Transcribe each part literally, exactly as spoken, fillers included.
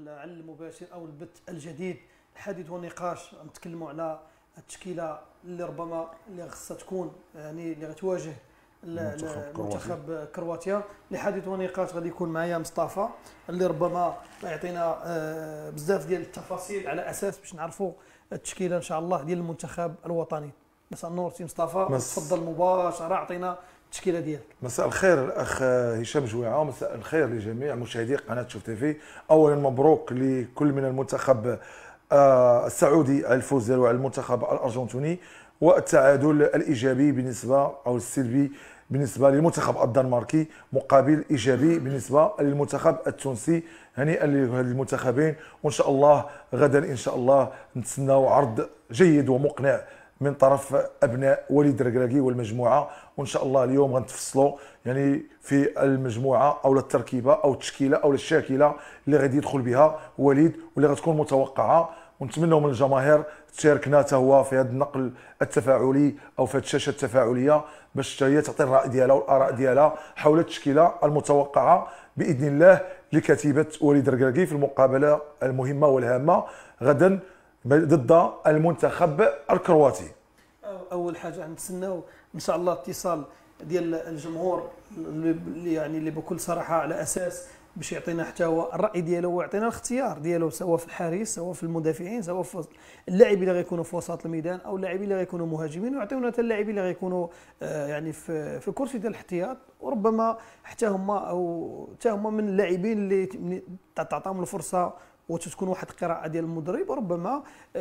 على المباشر او البث الجديد، الحديث والنقاش نتكلموا على التشكيله اللي ربما اللي خصها تكون يعني اللي غتواجه المنتخب كرواتيا. لحديث ونقاش غادي يكون معايا مصطفى اللي ربما يعطينا بزاف ديال التفاصيل على اساس باش نعرفوا التشكيله ان شاء الله ديال المنتخب الوطني. مساء النور سي مصطفى، تفضل مباشره اعطينا التشكيله ديالك. مساء الخير الاخ هشام جويعه، مساء الخير لجميع مشاهدي قناه شوف تيفي. اولا مبروك لكل من المنتخب السعودي على الفوز ديالو على المنتخب الارجنتيني والتعادل الايجابي بالنسبه او السلبي بالنسبه للمنتخب الدنماركي مقابل ايجابي بالنسبه للمنتخب التونسي. هنيئا لهذه المنتخبين، وان شاء الله غدا ان شاء الله نتسناو عرض جيد ومقنع من طرف ابناء وليد الركراكي والمجموعه. وان شاء الله اليوم غنتفصلوا يعني في المجموعه او التركيبه او التشكيله او الشاكله اللي غادي يدخل بها وليد واللي غتكون متوقعه، ونتمنوا من الجماهير تشاركنا حتى هو في هذا النقل التفاعلي او في هذه الشاشه التفاعليه باش هي تعطي الراي ديالها والاراء ديالها حول التشكيله المتوقعه باذن الله لكتيبه وليد الركراكي في المقابله المهمه والهامه غدا ضد المنتخب الكرواتي. اول حاجه نتسناو ان شاء الله اتصال ديال الجمهور اللي يعني اللي بكل صراحه على اساس باش يعطينا حتى هو الراي ديالو ويعطينا الاختيار ديالو سواء في الحارس سواء في المدافعين سواء في اللاعبين اللي غيكونوا في وسط الميدان او اللاعبين اللي غيكونوا مهاجمين، ويعطيونا حتى اللاعبين اللي غيكونوا آه يعني في في كرسي ديال الاحتياط، وربما حتى هما او حتى هما من اللاعبين اللي تعطاهم الفرصه وتتكون واحد القراءه ديال المدرب، وربما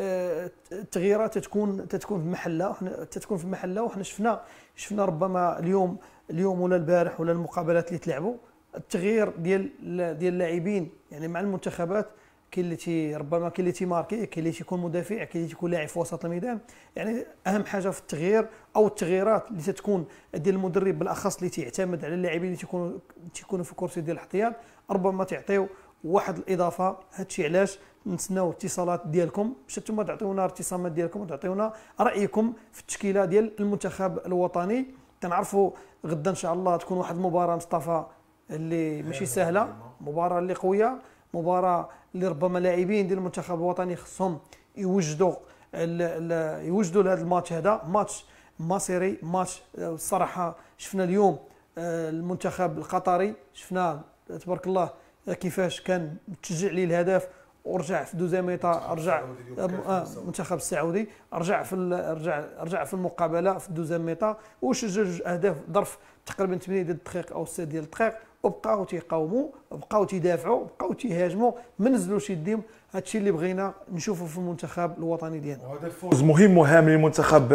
التغييرات تتكون تتكون في محلها وحنا تتكون في محلها. وحنا شفنا شفنا ربما اليوم اليوم ولا البارح ولا المقابلات اللي تلعبوا التغيير ديال ديال اللاعبين يعني مع المنتخبات، كاين اللي تي ربما كاين اللي تيماركي، كاين اللي تيكون مدافع، كاين اللي تيكون لاعب في وسط الميدان. يعني اهم حاجه في التغيير او التغييرات اللي تتكون ديال المدرب بالاخص اللي تيعتمد على اللاعبين اللي تيكونوا تيكونوا في كرسي ديال الاحتياط، ربما تعطيو واحد الاضافه. هادشي علاش نتسناو الاتصالات ديالكم باش نتوما تعطيونا الارتسامات ديالكم وتعطيونا رايكم في التشكيله ديال المنتخب الوطني. كنعرفوا غدا ان شاء الله تكون واحد المباراه مصطفى اللي ماشي سهله، مباراه اللي قويه، مباراه اللي ربما لاعبين ديال المنتخب الوطني خصهم يوجدوا يوجدوا لهذا الماتش. هذا ماتش مصيري، ماتش الصراحه شفنا اليوم المنتخب القطري شفناه تبارك الله كيفاش كان متشجع ليه الهدف ورجع في دوزاميطا، رجع المنتخب السعودي رجع في رجع رجع في المقابله في دوزاميطا وسجل جوج اهداف ظرف تقريبا ثمانية ديال الدقائق او ستة ديال الدقائق، وبقاو تيقاوموا بقاو تيدافعوا بقاو تيهاجموا ما نزلوش يديهم. هادشي اللي بغينا نشوفوا في المنتخب الوطني ديالنا. وهذا الفوز مهم وهام للمنتخب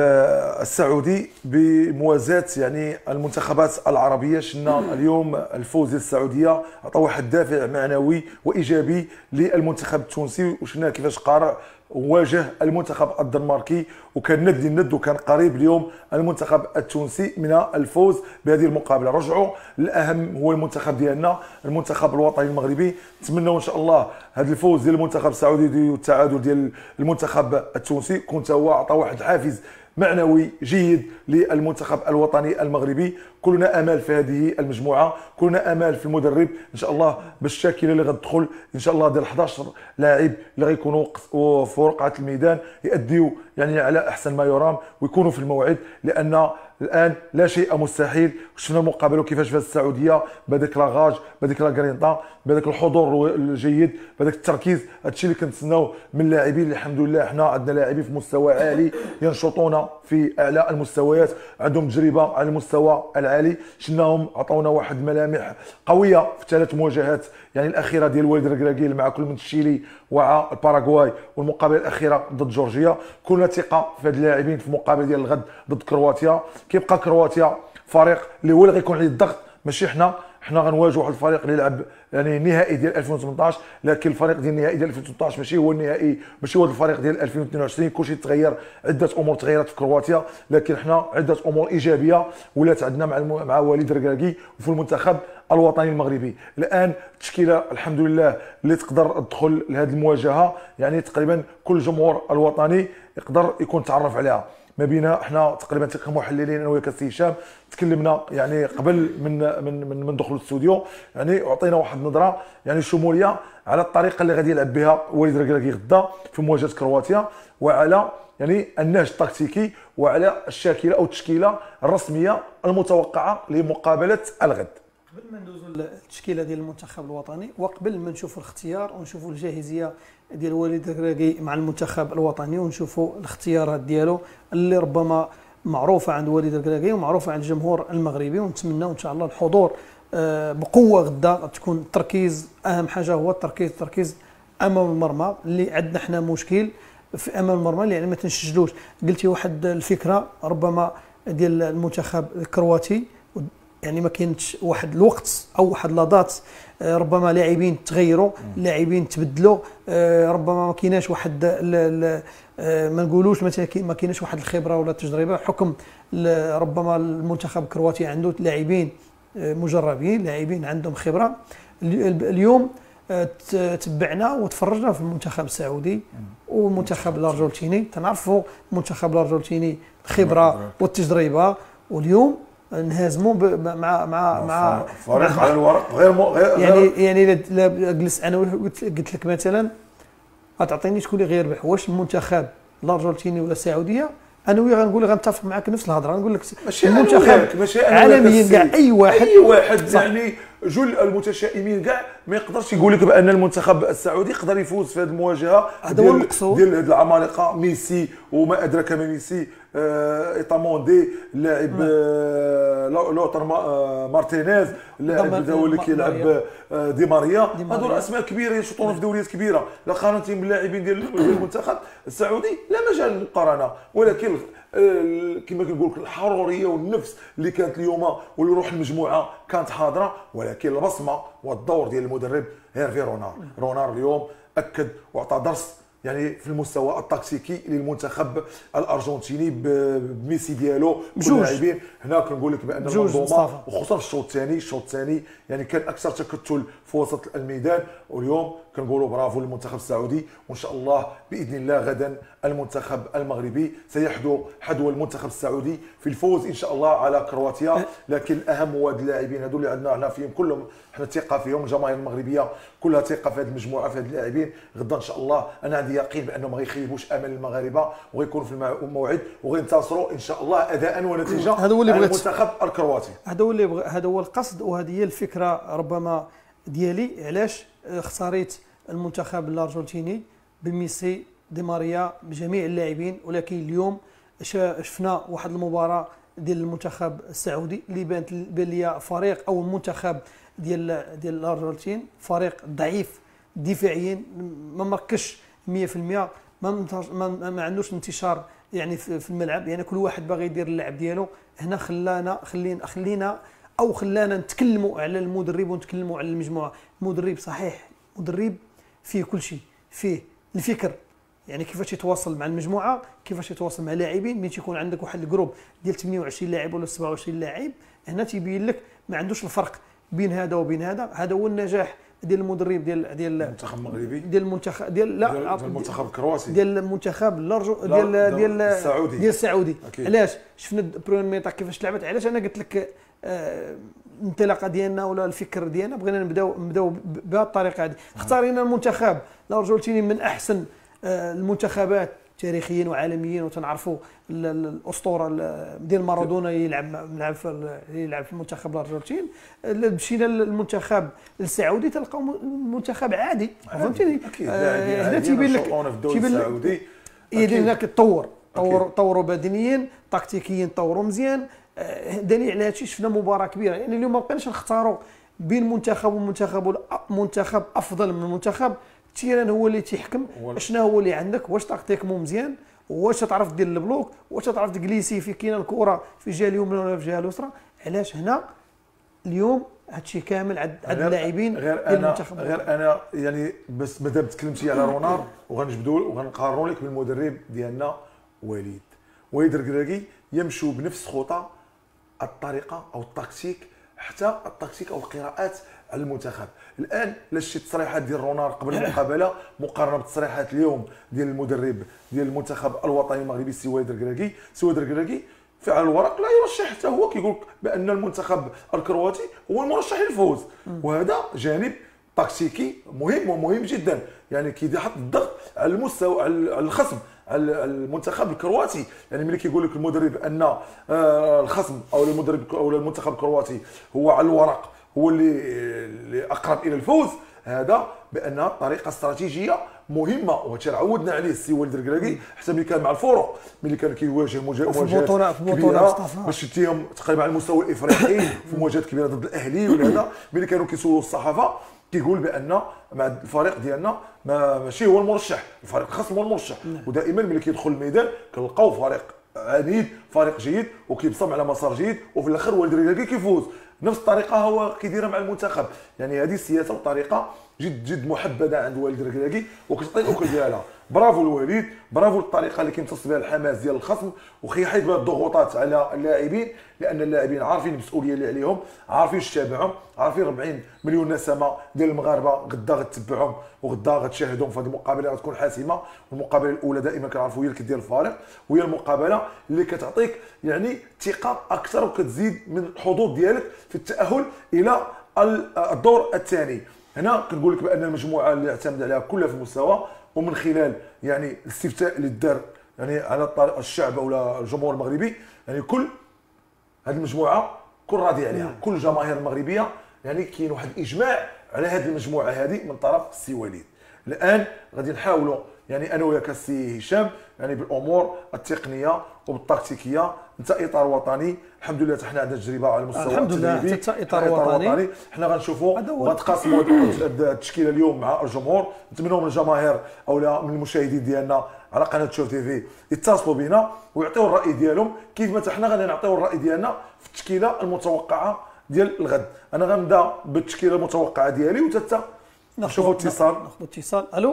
السعودي بموازاه يعني المنتخبات العربيه. شفنا اليوم الفوز ديال السعوديه عطى واحد الدافع معنوي وايجابي للمنتخب التونسي، وشفنا كيفاش قارع واجه المنتخب الدنماركي وكان ند الند وكان قريب اليوم المنتخب التونسي من الفوز بهذه المقابله. رجعوا الاهم هو المنتخب ديالنا المنتخب الوطني المغربي. نتمنوا ان شاء الله هذا الفوز ديال المنتخب السعودي والتعادل ديال المنتخب التونسي كنت هو عطى واحد الحافز معنوي جيد للمنتخب الوطني المغربي. كلنا امال في هذه المجموعه، كلنا امال في المدرب ان شاء الله باش الشاكله اللي غتدخل ان شاء الله ديال احد عشر لاعب اللي غيكونوا في رقعه الميدان يأديوا يعني على احسن ما يرام ويكونوا في الموعد، لان الان لا شيء مستحيل. شفنا المقابله كيفاش فاز السعوديه بهذاك لاغاج بهذاك لاكرينطا بهذاك الحضور الجيد بهذاك التركيز. هادشي اللي كنتسناو من اللاعبين. الحمد لله حنا عندنا لاعبين في مستوى عالي ينشطون في اعلى المستويات، عندهم تجربه على المستوى العالي. شفناهم عطاونا واحد الملامح قويه في ثلاث مواجهات يعني الاخيره ديال وليد الركراكي مع كل من تشيلي ومع الباراغواي والمقابله الاخيره ضد جورجيا. كلنا ثقه في هاد اللاعبين في المقابله ديال الغد ضد كرواتيا. كيبقى كرواتيا فريق اللي هو اللي غيكون عليه الضغط، ماشي حنا حنا غنواجهوا واحد الفريق اللي يلعب يعني النهائي ديال ألفين وثمنطاش، لكن الفريق ديال النهائي ديال ألفين وثمنطاش ماشي هو النهائي، ماشي هو الفريق ديال ألفين واثنين وعشرين. كلشي تغير، عده امور تغيرت في كرواتيا، لكن حنا عده امور ايجابيه ولات عندنا مع الم... مع وليد الركراكي وفي المنتخب الوطني المغربي. الان التشكيله الحمد لله اللي تقدر تدخل لهذه المواجهه يعني تقريبا كل جمهور الوطني يقدر يكون تعرف عليها. ما بينا حنا تقريبا كمحللين انا وياك السي هشام تكلمنا يعني قبل من من من, من دخول الاستوديو، يعني وعطينا واحد النظره يعني شموليه على الطريقه اللي غادي يلعب بها وليد ركراكي غدا في مواجهه كرواتيا، وعلى يعني النهج التكتيكي، وعلى الشاكله او التشكيله الرسميه المتوقعه لمقابله الغد. قبل ما ندوزو للتشكيله ديال المنتخب الوطني، وقبل ما نشوفوا الاختيار ونشوفوا الجاهزيه ديال وليد ركراكي مع المنتخب الوطني، ونشوفوا الاختيارات ديالو اللي ربما معروفه عند وليد ركراكي ومعروفه عند الجمهور المغربي، ونتمناو ان شاء الله الحضور بقوه غدا. تكون التركيز، اهم حاجه هو التركيز، التركيز امام المرمى اللي عندنا حنا مشكل في امام المرمى اللي يعني ما تنسجلوش. قلتي واحد الفكره ربما ديال المنتخب الكرواتي، يعني ما كاينش واحد الوقت او واحد لادات، ربما لاعبين تغيروا، لاعبين تبدلوا، ربما ما كايناش واحد ما نقولوش مثلا ما كايناش واحد الخبره ولا التجربه، حكم ربما المنتخب الكرواتي عنده لاعبين مجربين، لاعبين عندهم خبره. اليوم تبعنا وتفرجنا في المنتخب السعودي والمنتخب الارجنتيني، تنعرفوا المنتخب الارجنتيني الخبره والتجربه، واليوم نهازموا مع مع مع فريق على الورق غير مو غير يعني يعني لا جلس انا قلت لك مثلا غتعطيني شكون اللي غيربح، واش المنتخب الارجنتيني ولا السعوديه؟ انا ويا غنقول لك غنتفق معك نفس الهضره، نقول لك المنتخب عالميا كاع اي واحد اي واحد يعني جل المتشائمين كاع ما يقدرش يقول لك بان المنتخب السعودي يقدر يفوز في هذه المواجهه. هذا هو المقصود ديال هاد العمالقه، ميسي وما ادراك ما ميسي، آه ايطاموندي، اللاعب آه لوتر آه مارتينيز، اللاعب هو اللي كيلعب آه دي ماريا، هذول اسماء كبيره يشوطون في دوريات كبيره. لا قارنتهم باللاعبين ديال المنتخب السعودي لا مجال للمقارنه، ولكن كما كنقول لك الحروريه والنفس اللي كانت اليوم واللي روح المجموعه كانت حاضره، ولكن البصمه والدور ديال المدرب هيرفي رونار. رونار اليوم اكد واعطى درس يعني في المستوى التكتيكي للمنتخب الارجنتيني بميسي ديالو واللاعبين. هنا كنقول لك بان المنظومه وخصوصا في الشوط الثاني، الشوط الثاني يعني كان اكثر تكتل في وسط الميدان، واليوم كنقولوا برافو للمنتخب السعودي، وان شاء الله باذن الله غدا المنتخب المغربي سيحدو حدو المنتخب السعودي في الفوز ان شاء الله على كرواتيا. لكن الاهم هو هاد اللاعبين هذو اللي عندنا هنا فيهم كلهم حنا ثقه فيهم، الجماهير المغربيه كلها ثقه في هذه المجموعه في هاد اللاعبين. غدا ان شاء الله انا عندي يقين بانهم ما غيخيبوش امل المغاربه وغيكونوا في الموعد وغينتصروا ان شاء الله اداء ونتيجه هذا هو اللي بغيت المنتخب الكرواتي. هذا هو اللي بغ... هذا هو القصد، وهذه هي الفكره ربما ديالي علاش اختاريت المنتخب الارجنتيني بميسي دي ماريا بجميع اللاعبين. ولكن اليوم شفنا واحد المباراه ديال المنتخب السعودي اللي بانت بان ليا فريق او المنتخب ديال ديال الارجنتين فريق ضعيف دفاعيا، ما مركزش مية في المية، ما ما, ما عندوش انتشار يعني في الملعب، يعني كل واحد باغي يدير اللعب ديالو. هنا خلانا خلينا خلينا او خلانا نتكلموا على المدرب ونتكلموا على المجموعه. المدرب صحيح مدرب فيه كل شيء، فيه الفكر يعني كيفاش يتواصل مع المجموعه، كيفاش يتواصل مع لاعبين. ملي تيكون عندك واحد الجروب ديال ثمانية وعشرين لاعب ولا سبعة وعشرين لاعب، هنا تيبين لك ما عندوش الفرق بين هذا وبين هذا. هذا هو النجاح ديال المدرب ديال ديال المنتخب المغربي، ديال المنتخب ديال لا ديال المنتخب الكرواتي، ديال المنتخب الارجو ديال ديال السعودي ديال السعودي. علاش شفنا بريمير ميطا كيفاش لعبت؟ علاش انا قلت لك آه الانطلاقه ديالنا ولا الفكر ديالنا بغينا نبداو نبداو بهذه الطريقه هذه. اختارينا المنتخب الارجنتيني من احسن آه المنتخبات تاريخيا وعالميا، وتنعرفوا الاسطوره ديال مارادونا يلعب يلعب في يلعب في المنتخب الارجنتين. مشينا للمنتخب السعودي تلقاو منتخب عادي، فهمتيني؟ هنا تيبين لك تيبين لك هناك تطور طور طوروا بدنيا تكتيكيا، طوروا مزيان. دليل على هادشي شفنا مباراه كبيره. يعني اليوم ما بقيناش نختاروا بين منتخب ومنتخب منتخب افضل من المنتخب. التيران هو اللي تيحكم شنو هو اللي عندك، واش تكتيكمو مزيان، واش تعرف دير البلوك، واش تعرف تجليسي في كاينه الكره في الجهه اليمنى ولا في الجهه اليسرى. علاش هنا اليوم هادشي كامل عند عند اللاعبين غير انا غير انا يعني بس مادام تكلمتي على رونار وغنجبدوا وغنقارنوا لك بالمدرب ديالنا وليد وليد ركراكي، يمشوا بنفس خطى الطريقه او التكتيك، حتى التكتيك او القراءات على المنتخب. الان لا شتي التصريحات ديال رونار قبل المقابله مقارنه بالتصريحات اليوم ديال المدرب ديال المنتخب الوطني المغربي السي وليد الكراكي، السي وليد الكراكي في على الورق لا يرشح حتى هو، كيقول بان المنتخب الكرواتي هو المرشح للفوز، وهذا جانب تكتيكي مهم ومهم جدا، يعني كيحط الضغط على المستوى على الخصم على المنتخب الكرواتي. يعني ملي كيقول لك المدرب ان الخصم او المدرب او المنتخب الكرواتي هو على الورق هو اللي اللي اقرب الى الفوز، هذا بانها طريقه استراتيجيه مهمه، وهذا عودنا عليه السي وليد الكراكي حتى ملي كان مع الفرق، ملي كان كيواجه مواجهات كبيره باش شتيهم تقريبا على المستوى الافريقي في مواجهات كبيره ضد الاهلي ولا هذا، ملي كانوا كيسولوا الصحافه كيقول بان مع الفريق ديالنا ما ماشي هو المرشح، الفريق الخصم هو المرشح. ودائما ملي كيدخل الميدان كنلقاو فريق عنيد، فريق جيد وكيبصم على مسار جيد، وفي الاخر وليد الكراكي كيفوز. نفس الطريقه هو كيديرها مع المنتخب، يعني هذه السياسه وطريقه جد جد محبذه عند وليد الكراكي وكتعطي الاكل ديالها. برافو الوليد، برافو الطريقه اللي كيمتص بها الحماس ديال الخصم وكيحيد بها الضغوطات على اللاعبين، لان اللاعبين عارفين المسؤوليه اللي عليهم، عارفين اش تابعهم، عارفين أربعين مليون نسمه ديال المغاربه غدا غتتبعهم وغدا غتشاهدهم في هذه المقابله اللي غتكون حاسمه. والمقابله الاولى دائما كنعرفوا هي اللي كدير الفارق، وهي المقابله اللي كتعطيك يعني ثقه اكثر وكتزيد من الحظوظ ديالك في التاهل الى الدور الثاني. هنا كنقول لك بان المجموعه اللي اعتمد عليها كلها في المستوى، ومن خلال يعني الاستفتاء اللي دار يعني على الشعب او الجمهور المغربي، يعني كل هذه المجموعه كل راضي عليها، كل الجماهير المغربيه يعني كاين واحد الاجماع على هذه المجموعه هذه من طرف السي وليد. الان غادي نحاولوا يعني انا وياك السي هشام يعني بالامور التقنيه وبالتكتيكيه، انت اطار وطني الحمد لله حنا عندنا تجربه على المستوى الحمد لله حتى اطار وطني حنا غنشوفوا غنتقاسموا التشكيله اليوم مع الجمهور. نتمنوا من الجماهير او من المشاهدين ديالنا على قناه شوف تي في يتصلوا بنا ويعطيو الراي ديالهم، كيف ما حنا غادي نعطيو الراي ديالنا في التشكيله المتوقعه ديال الغد. انا غنبدا بالتشكيله المتوقعه ديالي وتتا نشوفوا اتصال. ناخذ اتصال. الو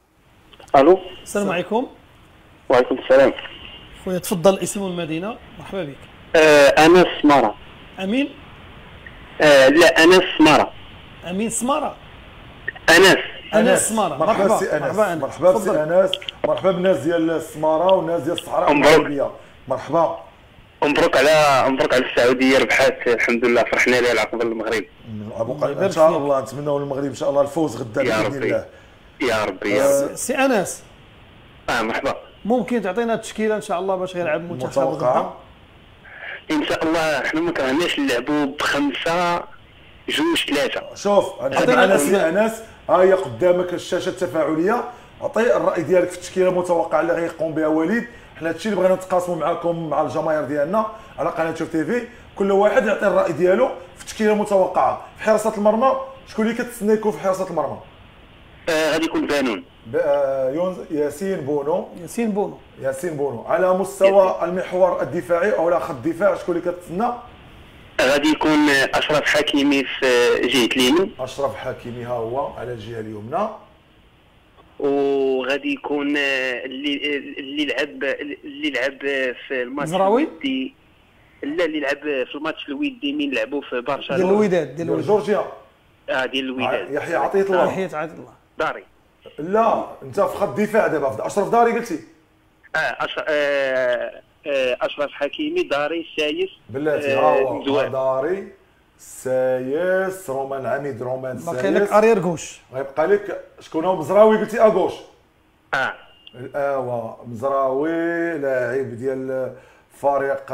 الو، السلام عليكم. وعليكم السلام. خويا تفضل الاسم والمدينه. مرحبا بك. آه انس سماره. امين. آه لا انس سماره. امين سماره. انس انس سماره. مرحبا سي انس. مرحبا سي انس. مرحبا بالناس ديال السماره والناس ديال الصحراء المغربيه. مرحبا. مبروك على مبروك على السعوديه ربحات الحمد لله، فرحنا لها على قبل المغرب. ان شاء الله نتمنوا للمغرب ان شاء الله الفوز غدا باذن الله. يا ربي يا ربي. سي انس. اه مرحبا. ممكن تعطينا التشكيله ان شاء الله باش غيلعب المنتخب متوقعه؟ ان شاء الله حنا ما كرهناش نلعبوا بخمسه جوج ثلاثه. شوف عندنا سي انس ها هي قدامك الشاشه التفاعليه، عطي الراي ديالك في التشكيله المتوقعه اللي غيقوم بها وليد. حنا هادشي اللي بغينا نتقاسموا معكم مع الجماهير ديالنا على قناه شوف تي في، كل واحد يعطي الراي ديالو في التشكيله المتوقعه. في حراسه المرمى شكون اللي كتسنى يكون في حراسه المرمى؟ آه غادي يكون بانون. ياسين بونو. ياسين بونو. ياسين بونو. على مستوى المحور الدفاعي او لا خط الدفاع شكون اللي كتسنى؟ غادي يكون اشرف حكيمي في جهه اليمين. اشرف حكيمي ها هو على الجهه اليمنى. وغادي يكون اللي اللي لعب اللي لعب في الماتش الودي. لا اللي لعب في الماتش الودي مين لعبوا في برشلونه ديال الوداد ديال جورجيا. اه ديال الوداد. يحيى عطيه الله. يحيى عطيه الله. داري. لا انت في خط الدفاع دابا في اشرف داري قلتي. اه اشرف آه اشرف حكيمي داري السايس. بلاتي ها هو داري السايس رومان عميد رومان السايس. باقي لك ارير غوش. غيبقى لك شكون هو؟ مزراوي قلتي اغوش. اه ايوا مزراوي لاعب ديال فريق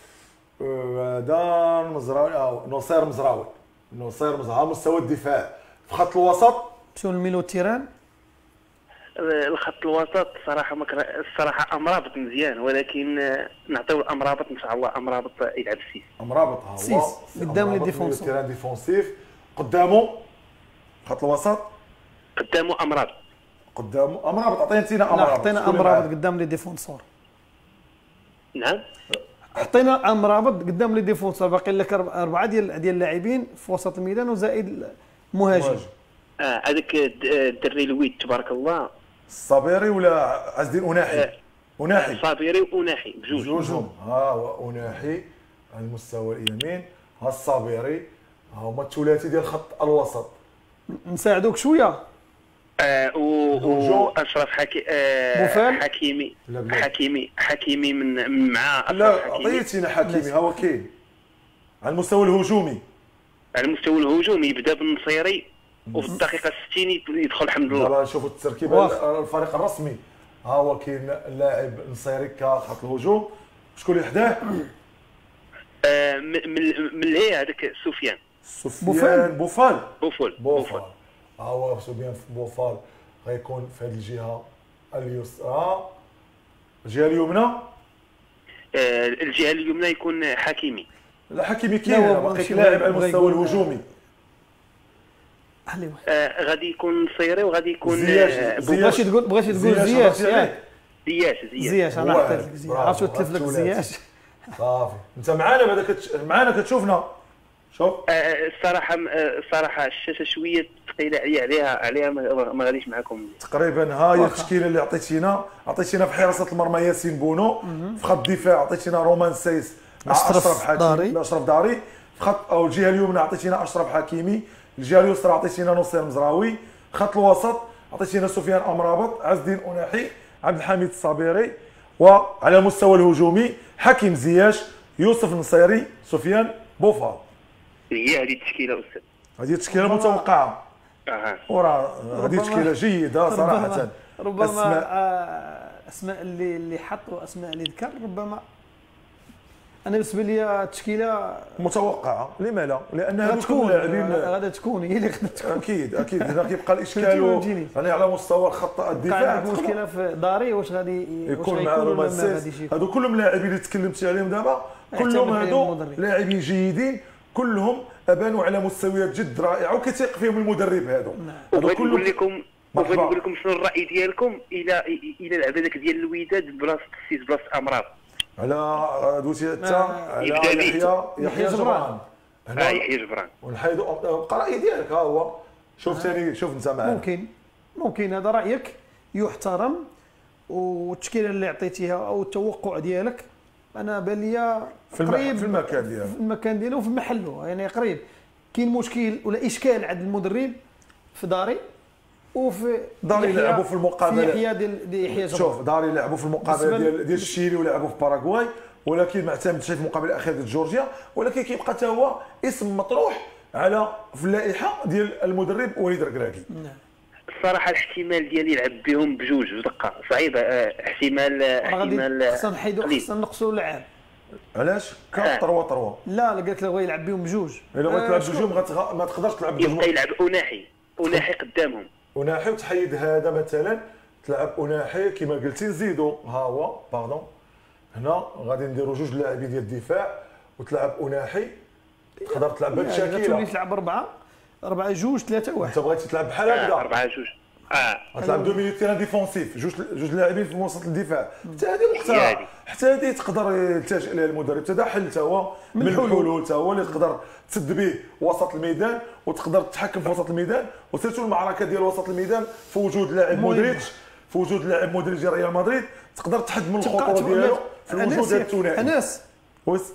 هذا مزراوي اه نصير مزراوي. نصير مزراوي على مستوى الدفاع. في خط الوسط شنو الميلو تيران؟ الخط الوسط صراحه مكر... الصراحه امرابط مزيان، ولكن نعطيو امرابط ان شاء الله. امرابط يلعب السيس. امرابط ها هو سيس قدام لي ديفونسور. تيران ديفونسيف. قدامه خط الوسط قدامه امرابط. قدامه امرابط. عطينا انتينا امرابط. حطينا امرابط قدام لي ديفونسور. نعم حطينا امرابط قدام لي ديفونسور. باقي لك اربعه ديال ديال اللاعبين في وسط الميدان وزائد مهاجم. اه هذاك الدري الويد تبارك الله. الصابيري ولا عز الدين اناحي؟ آه. اناحي. الصابيري واناحي بجوج. بجوجهم. ها هو اناحي على المستوى اليمين، ها الصابيري ها هما الثلاثي ديال خط الوسط. نساعدوك شويه. آه واشرف حكي آه بوفال؟ حكيمي لا بلا. حكيمي حكيمي من مع أشرف لا حكيمي. عطيتينا حكيمي ها هو كاين على المستوى الهجومي. على المستوى الهجومي يبدا بالنصيري وفي الدقيقه ستين يدخل حمد الله. دابا نشوفوا التركيبه الفريق الرسمي. ها هو كاين اللاعب نصيري كخط الهجوم. شكون اللي حداه؟ آه من من اللي هذاك سفيان سفيان بوفال. بوفال بوفال ها هو سفيان بوفال غيكون في هذه الجهه اليسرى. الجهه اليمنى آه الجهه اليمنى يكون حكيمي. لا حكيمي كاين باقي لاعب على المستوى الهجومي. آه غادي يكون نصيري وغادي يكون زياش. بغيتي تقول بغيتي تقول زياش ياك زياش زياش انا عطيت لك زياش عرفت تلف لك زياش. صافي انت معنا بعدا كتش... معنا كتشوفنا. شوف آه الصراحه الصراحه الشاشه شويه ثقيله عليا عليها عليها ما غاديش معكم تقريبا. ها هي التشكيله اللي عطيتينا. عطيتينا في حراسه المرمى ياسين بونو. في خط الدفاع عطيتينا رومان سايس مع اشرف حكيمي اشرف داري. في خط او الجهه اليمنى عطيتينا اشرف حكيمي. الجهه اليسرى عطيتينا نصير مزراوي. خط الوسط عطيتينا سفيان امرابط عز الدين اناحي عبد الحميد الصابيري. وعلى المستوى الهجومي حكيم زياش يوسف النصيري سفيان بوفال. هي هذه التشكيله استاذ. هذه التشكيله متوقعه. اها وراه هذه تشكيله جيده صراحه. ربما اسماء, آه اسماء اللي اللي حطوا اسماء اللي ذكر ربما انا بالنسبه لي التشكيله متوقعه. لما لا؟ لان هذوك تكون اللاعبين غادا تكون هي اللي غادا تكون. اكيد اكيد هنا كيبقى الاشكال يعني على مستوى الخط الدفاع. المشكله في داري واش غادي يكون مع رومانسيس. هذو كلهم لاعبين اللي تكلمتي عليهم دابا كلهم هذو لاعبين جيدين كلهم ابانوا على مستويات جد رائعه وكيتيق فيهم المدرب هذو. بغيت نقول لكم بغيت نقول لكم شنو الراي ديالكم الى الى لعب هذاك ديال الوداد بلاصه السيس بلاصه امراض. على دوتي حتى على يحيى يحيى جبران. اه يحيى جبران ونحيدو بقى راي ديالك. ها هو شوف ثاني شوف انت معنا. ممكن ممكن هذا رايك يحترم والتشكيله اللي عطيتيها او التوقع ديالك انا بان لي في, المح... في المكان ديالو في المكان ديالو وفي محله يعني قريب. كاين مشكل ولا اشكال عند المدرب في داري وفي داري لعبوا في المقابله في يحيى ديال يحيى جبران. شوف داري لعبوا في المقابله ديال ديال الشيلي ولعبوا في باراغواي ولكن ما اعتمدش في المقابله الاخيره ديال جورجيا ولكن كيبقى حتى هو اسم مطروح على في اللائحه ديال المدرب وليد ركراكي. نعم الصراحه الاحتمال ديالي يلعب بهم بجوج بدقه صعيبه. احتمال احتمال خصنا نحيدو خصنا نقصوا اللعاب. علاش؟ كطروا طروا. لا لا قالت لك بغا يلعب بهم بجوج. الا بغيت تلعب بجوج غتغ... ما تقدرش تلعب بجوج. يبقى يلعب اناحي اناحي قدامهم. اناحي وتحيد هذا مثلا تلعب اناحي كما قلتي نزيدوا ها هو باردون هنا غادي نديروا جوج لاعبين ديال الدفاع وتلعب اناحي تقدر تلعب بهذه الشكل. تولي تلعب اربعه اربعه جوج ثلاثه واحد. انت بغيتي تلعب بحال هكذا اربعه جوج اه غتلعب دو مينيت تيران ديفونسيف جوج جوج لاعبين في وسط الدفاع. حتى هذه وقتها حتى هذه تقدر يلتجئ لها المدرب. حتى هذا حل حتى هو من الحلول حتى هو اللي تقدر تسد به وسط الميدان وتقدر تتحكم في وسط الميدان وسيرتو المعركه ديال وسط الميدان في وجود لاعب مودريتش في وجود لاعب مودريتش ديال ريال مدريد تقدر تحد من الخطوره ديالو في الوجود الثنائي. انس وس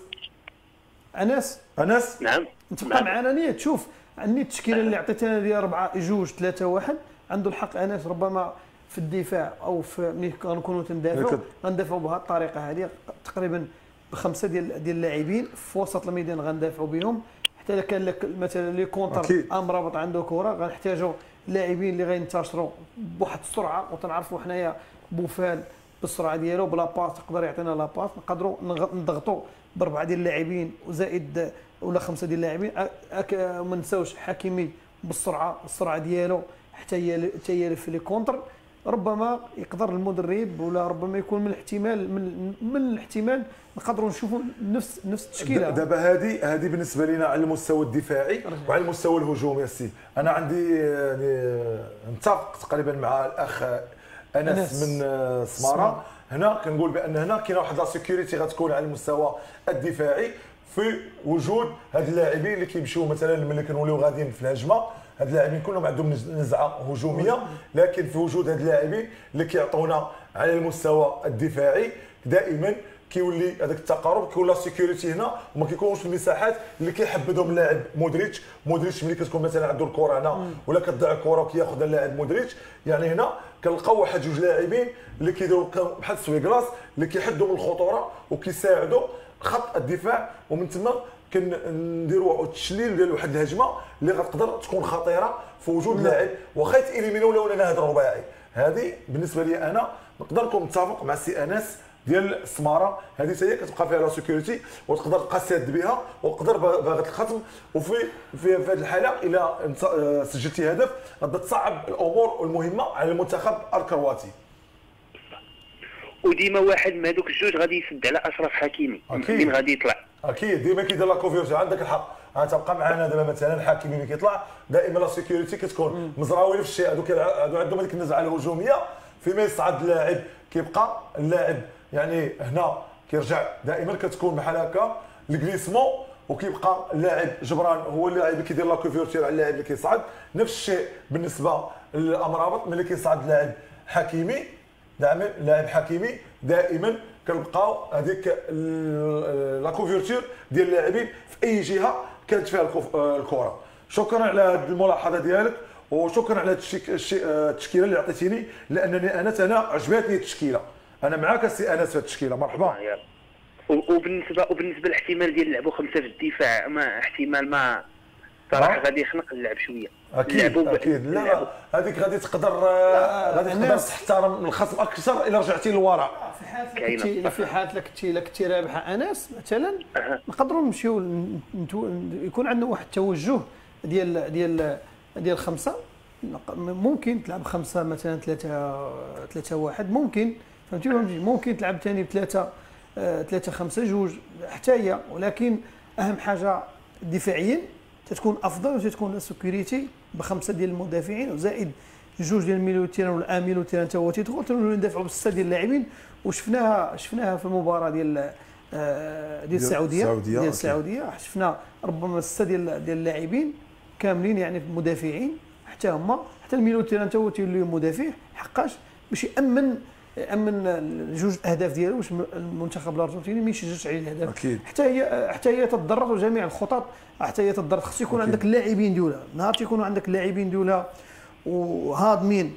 انس انس نعم تبقى معنا نيه تشوف عندي التشكيله اللي عطيتنا ديال أربعة جوج ثلاثة واحد عنده الحق انس ربما في الدفاع او في ملي كنكونوا تندافعوا غندافعوا بهذه الطريقه هذه تقريبا بخمسه ديال ديال اللاعبين في وسط الميدان غندافعوا بهم حتى اذا كان لك مثلا لي كونتر امرابط عنده كره غنحتاجوا لاعبين اللي غينتشروا بواحد السرعه وتنعرفوا حنايا بوفال بالسرعه ديالو بلا باس تقدر يعطينا لا باس نقدروا نضغطوا باربعه ديال اللاعبين وزائد ولا خمسه ديال اللاعبين. ما نساوش حكيمي بالسرعه السرعه ديالو حتى هي حتى هي في لي كونتر. ربما يقدر المدرب ولا ربما يكون من الاحتمال من من الاحتمال نقدروا نشوفوا نفس نفس التشكيله. دابا هذه هذه بالنسبه لنا على المستوى الدفاعي وعلى المستوى الهجومي يا سي. انا عندي يعني نتفق تقريبا مع الاخ انس, أنس من سماره. هنا كنقول بان هنا كاينه واحد لا سيكوريتي غتكون على المستوى الدفاعي في وجود هاد اللاعبين اللي كيمشيو مثلا ملي كنوليو غاديين في الهجمه. هاد اللاعبين كلهم عندهم نزعه هجوميه لكن في وجود هاد اللاعبين اللي كيعطونا على المستوى الدفاعي دائما كيولي هذاك التقارب كيولي لا سيكوريتي هنا وما كيكونوش المساحات اللي كيحبذهم اللاعب مودريتش. مودريتش ملي كتكون مثلا عنده الكره هنا ولا كتضيع الكره وكياخذها اللاعب مودريتش، يعني هنا كنلقاو واحد جوج لاعبين اللي كيديروا بحال السويكلاس اللي كيحدوا من الخطوره وكيساعدوا خط الدفاع، ومن ثم كنديروا التشليل ديال واحد الهجمه اللي غتقدر تكون خطيره في وجود لاعب واخا يتاليميناو ولا ولا هذا الرباعي. هذه بالنسبه لي انا نقدر نكون متفق مع السي انس ديال السماره، هذه حتى هي كتبقى فيها لا سيكوريتي وتقدر تبقى ساد بها وتقدر باغت الختم. وفي في, في هذه الحاله الا سجلتي هدف غادي تصعب الامور المهمه على المنتخب الكرواتي. وديما واحد من هذوك الجوج غادي يسد على اشرف حكيمي منين غادي يطلع. اكيد ديما كيدير لا كوفيرتي، عندك الحق. غتبقى معنا دابا مثلا الحكيمي ملي كيطلع دائما لا سيكوريتي كتكون مزراوي نفس الشيء، هذوك هذو عندهم هذيك النزعه الهجوميه فيما يصعد اللاعب كيبقى اللاعب يعني هنا كيرجع دائما كتكون بحال هكا الكليسمون وكيبقى اللاعب جبران هو اللاعب اللي كيدير لا كوفيرتي على اللاعب اللي كيصعد. نفس الشيء بالنسبه للامرابط ملي كيصعد اللاعب حكيمي دائما اللاعب حكيمي دائما كنبقاو هذيك لا كوفيرتور ديال اللاعبين في اي جهه كانت فيها الكره. شكرا على هذه الملاحظه ديالك وشكرا على التشكيله اللي عطيتيني، لانني انا انا عجبتني التشكيله. انا معاك السي انس في التشكيله. مرحبا. وبالنسبه وبالنسبه للاحتمال ديال نلعبوا خمسه في الدفاع، ما احتمال ما صراحه غادي يخنق اللعب شويه. اكيد اكيد. لا هذيك غادي تقدر غادي تقدر تحترم الخصم اكثر الا رجعتي للوراء. في حالة كنتي في حالة كنتي الا كنتي رابحه انس مثلا نقدروا نمشيو يكون عندنا واحد التوجه ديال ديال ديال خمسه، ممكن تلعب خمسه مثلا ثلاثه ثلاثه واحد، ممكن فهمتي ممكن تلعب ثاني بثلاثه ثلاثه خمسه جوج حتى هي، ولكن اهم حاجه دفاعيا تتكون افضل وتتكون السكيوريتي بخمسه ديال المدافعين وزائد جوج ديال الميلوتيران ولا ميلوتيران تا هو تيدخل تنولوا ندافعوا بسته ديال اللاعبين. وشفناها شفناها في المباراه ديال ديال السعوديه ديال السعوديه شفنا ربما سته ديال ديال اللاعبين كاملين يعني مدافعين حتى هما، حتى الميلوتيران تا هو تيولي مدافع حقاش باش يامن امن جوج الاهداف ديالو باش المنتخب الارجنتيني ما يشجعش عليه الاهداف. اكيد. حتى هي حتى هي تضرر وجميع الخطط حتى هي تضرر. خص يكون أكيد. عندك اللاعبين ديولها، نهار تيكونوا عندك اللاعبين ديولها وهاضمين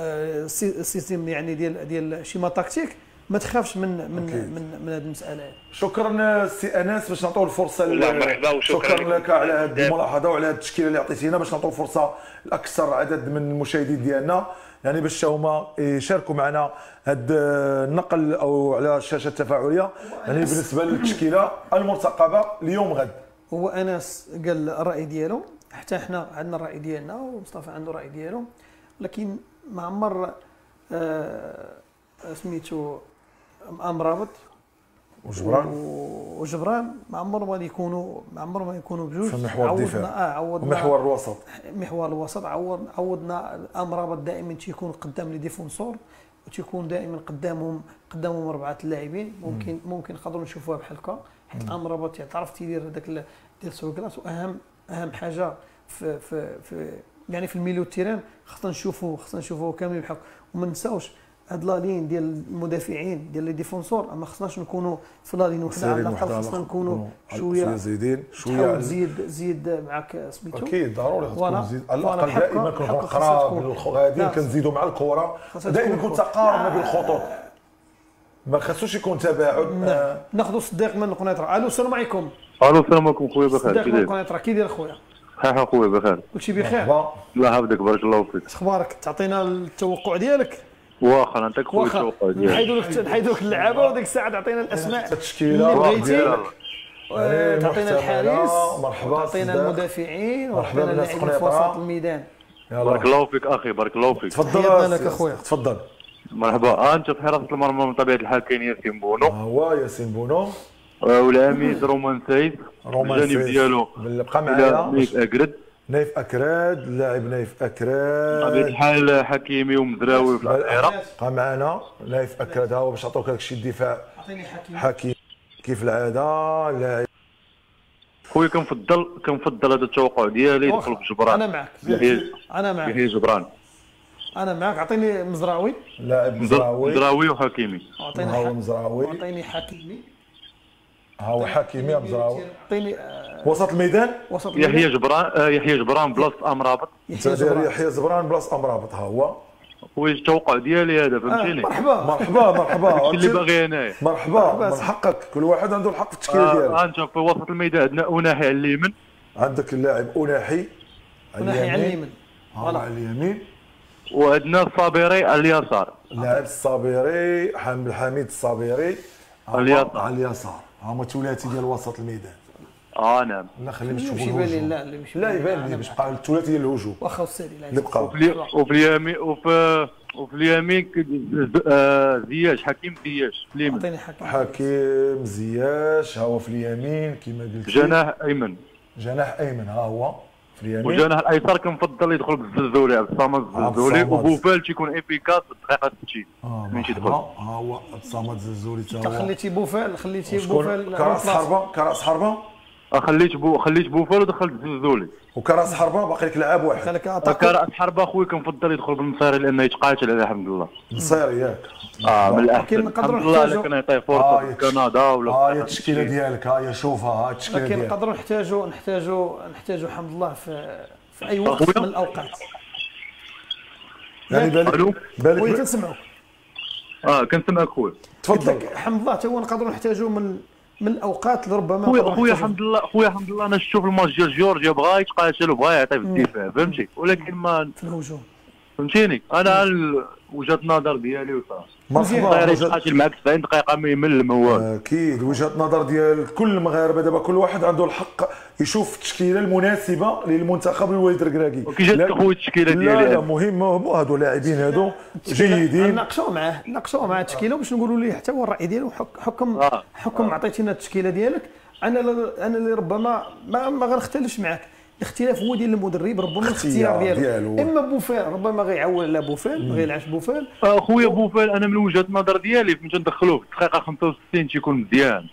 السيستم يعني ديال ديال شيما تكتيك ما تخافش من من أكيد. من من هذه المساله. شكرا سي انس باش نعطيو الفرصه. مرحبا شكرا لك على هذه الملاحظه وعلى هذه التشكيله اللي عطيتينا باش نعطيو فرصه لاكثر عدد من المشاهدين ديالنا يعني باش هما يشاركوا معنا هذا النقل او على الشاشه التفاعليه يعني بالنسبه للتشكيله المرتقبه اليوم غد. هو انس قال الراي ديالو، حتى احنا عندنا الراي ديالنا ومصطفى عنده الراي ديالو، لكن ما عمر آه سميتو امرابط وجبران وجبران ما عمرهم غادي يكونوا ما عمرهم ما يكونوا بجوج في محور الدفاع. اه عوضنا محور الوسط محور الوسط عوض عوضنا امرابط دائما تيكون قدام لي ديفونسور وتيكون دائما قدامهم قدامهم اربعه اللاعبين. ممكن م. ممكن نقدروا نشوفوها بحال هكا حيت امرابط تعرف تيدير هذاك ديال سوكلاس. واهم اهم حاجه في في في يعني في الميليو تيران خصنا نشوفوا خصنا نشوفوا كاملين بحال. وما نساوش هاد لالين ديال المدافعين ديال لي ديفونسور ما خصناش نكونوا في لالين وحده، على الاقل خصنا نكونوا شويه زايدين شويه. زيد زيد معاك سميتو اكيد ضروري خصكم تزيد على الاقل دائما كنكون قراب غاديين كنزيدوا مع الكره دائما يكون تقارب ما بين الخطوط ما خصوش يكون تباعد. آه. ناخذوا صديق من القنيطره. الو السلام عليكم. الو السلام عليكم خويا بخير. صديق من القنيطره كي داير خويا؟ ها خويا بخير كلشي بخير؟ الله يحفظك بارك الله فيك. اخبارك؟ تعطينا التوقع ديالك؟ واخا نعطيك خويا التوقع ديالك. نحيدوا لك نحيدوا لك اللعابه وديك الساعه تعطينا الاسماء التشكيله اللي بغيتي. تعطينا الحارس مرحبا، تعطينا المدافعين وعطينا اللاعبين في وسط الميدان. بارك الله فيك اخي بارك الله فيك. تفضل لك اخويا. تفضل. مرحبا. انت في حراسه المرمى من طبيعه الحال كاين ياسين بونو. هو ياسين بونو والعميد رومان سيف. رومان سيف الجانب ديالو بقى معايا نايف اكرد. نايف اكراد اللاعب نايف اكراد طبيعه الحال حكيمي ومزراوي في الاخيره. بقى معنا نايف اكراد ها هو باش نعطيوك هذاك الشيء الدفاع. عطيني حكيم. حكيم كيف العاده لاعب خويا كنفضل كنفضل هذا التوقع ديالي يدخل بجبران. انا معك انا معك هي جبران. انا معك. عطيني مزراوي. لاعب مزراوي مزراوي وحكيمي. عطيني مزراوي عطيني حكيمي. ها هو حكيمي مزراوي. عطيني وسط الميدان وسط يحيى جبران آه، يحيى جبران بلاصه امرابط. انت داير يحيى زبران بلاص امرابط. ها هو خويا التوقع ديالي هذا فهمتيني. مرحبا مرحبا مرحبا اللي باغي انايا. مرحبا من حقك، كل واحد عنده الحق في التشكيله ديالو. اه انت في وسط الميدان عندنا اناحي على اليمين. عندك اللاعب اناحي وناحي على اليمين على اليمين، وعندنا الصابري على اليسار. اللاعب الصابري حامد الحميد الصابري على اليسار. على اليسار. هما ثلاثي ديال وسط الميدان. اه نعم. لا خلينا اللي نشوفوا يمشي بالي الهجوم. لا اللي يمشي لا بالي يبان لي باش بقى الثلاثي ديال الهجوم واخا السيري اللي بقاو. وفي الي- وفي اليمين وفي وفي اليمين ك- آه، زياش حكيم زياش في اليمين. عطيني حكم حكيم زياش ها هو في اليمين كما قلت. جناح ايمن. جناح ايمن ها هو في اليمين. وجناح الايسر كنفضل يدخل بالزلزولي عبد الصمد الزلزولي، الصمد. وبوفال تيكون افيكاس في الدقيقه ستين. اه مين تيدخل؟ ها هو عبد الصمد الزلزولي تا انت هو. خليتي بوفال خليتي وشكون؟ بوفال كراس حربه كراس حربه خليت بو خليت بوفال ودخلت الزلزولي. وكراس حربه باقي لك لاعب واحد. خليك اتاك كراس حربه اخويا كنفضل يدخل بالمصيري لانه يتقاتل عليه الحمد لله. نصير ياك. اه من الاحسن لكن نقدروا الحمد لله نحتاجوا- اللي كان يعطيه ها فرصه هي في كندا ولا ها في هي التشكيله ديالك. ها هي شوفها ها التشكيله لكن ديالك. نقدروا نحتاجوا نحتاجوا نحتاجوا الحمد لله في في اي وقت أخويا؟ من الاوقات. يعني بالك الو خويا بالك تنسمعوك. اه كنسمعك خويا. قلت تفضل. لك الحمد لله تو نقدروا نحتاجوا من من الاوقات اللي ربما خويا نقدروا خويا نحتاجوا. الحمد لله خويا الحمد لله انا شفت في الماتش ديال جورجيا بغا يتقاتل وبغا يعطي في الدفاع فهمتي، ولكن ما في الهجوم. فهمتيني انا ال- وجهه النظر ديالي وصافي. مرحبا غير وجهة- يتقاتل معك تسعين دقيقه ما يمل ما والو. اكيد وجهه نظر ديال كل المغاربه. دابا كل واحد عنده الحق يشوف التشكيله المناسبه للمنتخب الوليد الركراكي. وكي جاتك اخويا التشكيله لا ديالي لا أنا؟ مهم هادو لاعبين هادو جيدين. ناقشوا معاه ناقشوا مع التشكيله باش نقولوا ليه حتى هو الراي ديالو حك- حكم آه. حكم عطيتينا التشكيله ديالك. انا ل- انا اللي ربما ما ما غنختلفش معاك. الاختلاف هو ديال المدرب ربما اختيار الاختيار ديالو. ديالو اما بوفال ربما غيعول على بوفال ما غيلعبش بوفال. اخويا بوفال انا من وجهه النظر ديالي فين تندخلوه في الدقيقه خمسة وستين تيكون مزيان،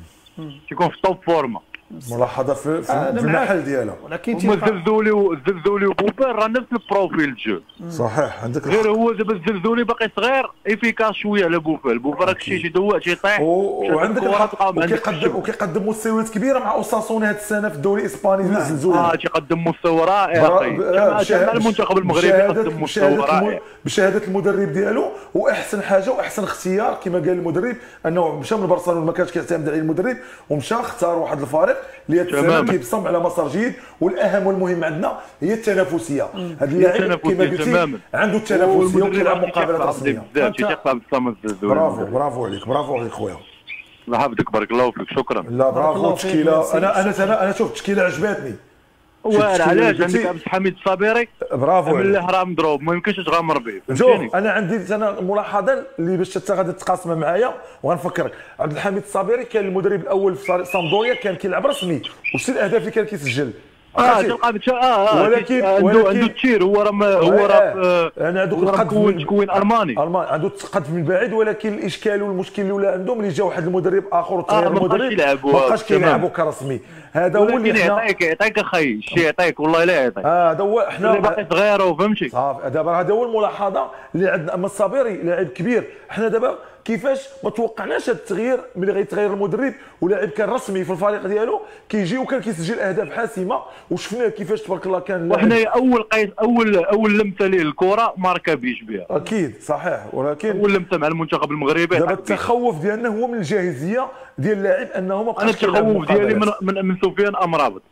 تيكون في توب فورما. ملاحظه في, في, أنا في معاك. المحل ديالها. ولكن هما تيبقى- الزلزولي والزلزولي وبوفال راه نفس البروفيل الجو، صحيح عندك غير الحق. هو دابا الزلزولي باقي صغير افيكاس شويه على بوفال. بوفال راك شي تيدوق تيطيح و- وعندك الحق وكيقدم وكيقدم وكيقدم مستويات كبيره مع اوساسون هذه السنه في الدوري الاسباني ديال الزلزول. اه تيقدم مستوى رائع برا- اخي، ب- كما بشهادة- كما المنتخب المغربي بشهادة- قدم مستوى بشهادة الم- رائع. بشهاده المدرب ديالو. واحسن حاجه واحسن اختيار كما قال المدرب انه مشى من برشلونه ما كانش كيعتمد عليه المدرب ومشى اختار واحد الفريق اللي هاد السنه تماماً. كيبصم على مسار جيد. والاهم والمهم عندنا هي التنافسيه. هذا اللاعب التنافسية كما قلتي تماماً. عنده التنافسيه والمدرب وكيلعب راه مقابله تيثق رسميه. بزاف تيثق عبد الصمد الزلزولي. برافو برافو عليك برافو عليك خويا. الله يحفظك بارك الله فيك شكرا. لا برافو الله فيك، التشكيله. ميرسي. انا انا انا انا شوف التشكيله عجباتني. واعر التشكيلة علاش اللي عندك قلتي- عبد الحميد الصابري برافو من عليك. الاحرام مضروب ما يمكنش تغامر به شوف فهمتيني. انا عندي انا ملاحظه اللي باش انت غادي تقاسمها معايا وغنفكرك. عبد الحميد الصابري كان المدرب الاول في سامدوريا كان كيلعب رسمي وشتي الاهداف اللي كان كيسجل. اه عرفتي؟ تلقى بتش... اه اه ولكن- عنده ولكن- عنده التير هو راه ما- هو آه، راه انا هذوك هو راه القدم مكون من- تكوين الماني. المان عنده تقدم من بعيد. ولكن الاشكال والمشكل اللي ولا عندهم اللي جا واحد المدرب اخر وتغير آه، ما بقاش المدرب يلعبوا ما بقاش تمام. كيلعبوا كرسمي. هذا هو ولكن اللي حنا يعطيك يعطيك اخي الشيء يعطيك والله لا يعطيك. آه، هذا هو اللي حنا باقي صغير فهمتي. صافي. دابا هذا هو الملاحظه اللي عندنا. اما الصابري لاعب كبير. حنا دابا كيفاش ما توقعناش هذا التغيير ملي غيتغير المدرب ولاعب كان رسمي في الفريق ديالو كيجي وكان كيسجل اهداف حاسمه وشفناه كيفاش تبارك الله كان لاعب. وحنا اول قيس اول اول لمسه ليه الكره ما ركبيش بها. اكيد صحيح. ولكن اول لمسه مع المنتخب المغربي دابا يلعب بها. التخوف ديالنا هو من الجاهزيه ديال اللاعب انه ما انا بقاش كيلعب التخوف ديالي من مقابلات. من, من سفيان امرابط.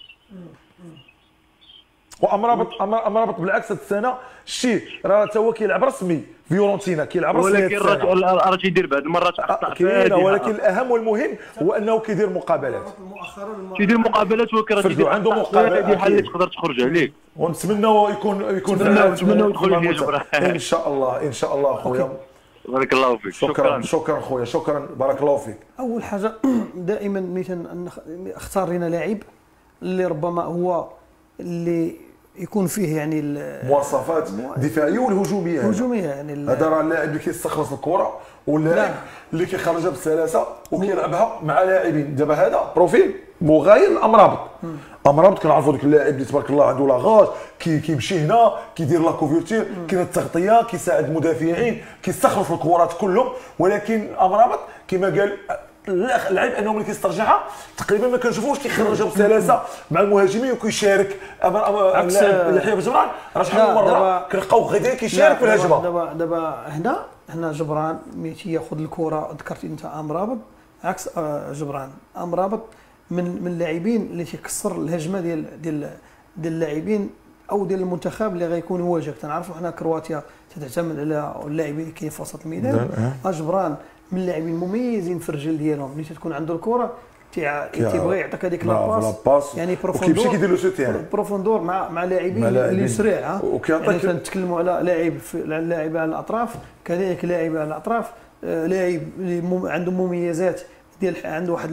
وامرابط أمر- امرابط بالعكس هذه السنه شتي راه تا هو كيلعب رسمي فيورنتينا كيلعب رسمي هذه ولكن السنة. راه راه تيدير بعض المرات اخطاء كاينه. فادحة. ولكن الاهم والمهم هو انه كيدير مقابلات. تيدير مقابلات ولكن راه فردو تيدير عنده أخطاء مقابلات فادحة اللي أكيد. تقدر تخرج عليك. ونتمنوا يكون يكون نتمنوا- فعال نتمنوا يدخل مع فيه المنتخب. جبران. ان شاء الله ان شاء الله خويا. بارك الله فيك شكرا شكرا. شكرا خويا شكرا بارك الله فيك. اول حاجه دائما مثلا اختار لنا لاعب اللي ربما هو اللي يكون فيه يعني مواصفات دفاعيه والهجوميه. هذا. الهجوميه يعني ال- هذا راه اللاعب اللي كيستخلص الكره واللاعب لا. اللي كيخرجها بسلاسه وكيلعبها مع لاعبين. دابا هذا بروفيل مغاير لامرابط. امرابط كنعرفوا ديك اللاعب اللي تبارك الله عنده لاغاج كي كيمشي هنا كيدير لا كوفرتير كاين التغطيه كيساعد المدافعين كيستخلص الكرات كلهم. ولكن امرابط كما قال اللعيب انه ملي كيسترجعها تقريبا ما كنشوفوش كيخرجها بسلاسه مع المهاجمين وكيشارك. اما اللاعب يحيى جبران راه شحال من مره كنلقاو غير كيشارك في الهجمه. دابا دابا هنا هنا جبران ملي تياخذ الكره، ذكرتي انت امرابط عكس جبران. امرابط من من اللاعبين اللي تيكسر الهجمه ديال ديال ديال اللاعبين او ديال المنتخب اللي غيكون يواجهك. تنعرفوا حنا كرواتيا تعتمد على اللاعبين اللي كاين في وسط الميدان. جبران من اللاعبين المميزين في الرجل ديالهم، ملي تكون عنده الكره تيبغي يعطيك هذيك لاباس، يعني بروفوندور وكيمشي كيدير لو سوتيان بروفوندور مع مع لاعبين اللي سريع. يعني تنتكلموا على لاعب لاعب على الاطراف، كذلك لاعب على الاطراف، لاعب اللي عنده مميزات ديال عنده واحد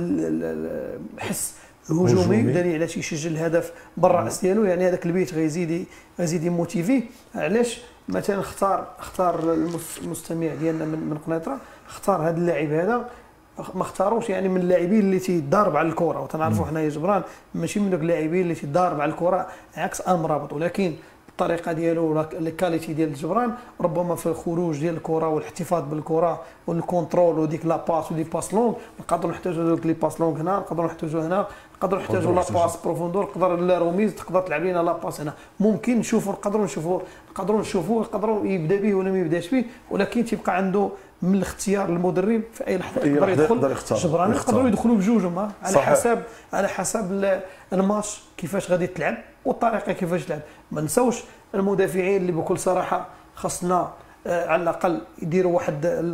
الحس هجومي دليل على تيسجل الهدف بالراس ديالو. يعني هذاك البيت غيزيد غيزيد يموتيفيه. علاش مثلا اختار اختار المستمع ديالنا من من قنيطره اختار هذا اللاعب هذا، ما اختاروش يعني من اللاعبين اللي تيضارب على الكره. وتنعرفوا حنايا جبران ماشي من دوك اللاعبين اللي تيضارب على الكره عكس امرابط، ولكن الطريقه ديالو الكاليتي ديال جبران ربما في الخروج ديال الكره والاحتفاظ بالكره والكونترول وديك لا باس ودي باس لونغ. نقدروا نحتاجوا دوك لي باس لونغ هنا، نقدروا نحتاجوا هنا، نقدروا نحتاجوا لا باس بروفوندور، نقدر لا روميز تقدر تلعب لنا لا باس هنا. ممكن نشوفوا نقدروا نشوفوا نقدروا نشوفوا نقدروا يبدا به ولا ما يبداش به، ولكن تيبقى عنده من الاختيار المدرب في اي لحظه يقدر يدخل. جبران يقدروا يدخلوا بجوجهم على حسب على حسب الماتش كيفاش غادي تلعب والطريقه كيفاش تلعب. ما نساوش المدافعين اللي بكل صراحه خاصنا على الاقل يديروا واحد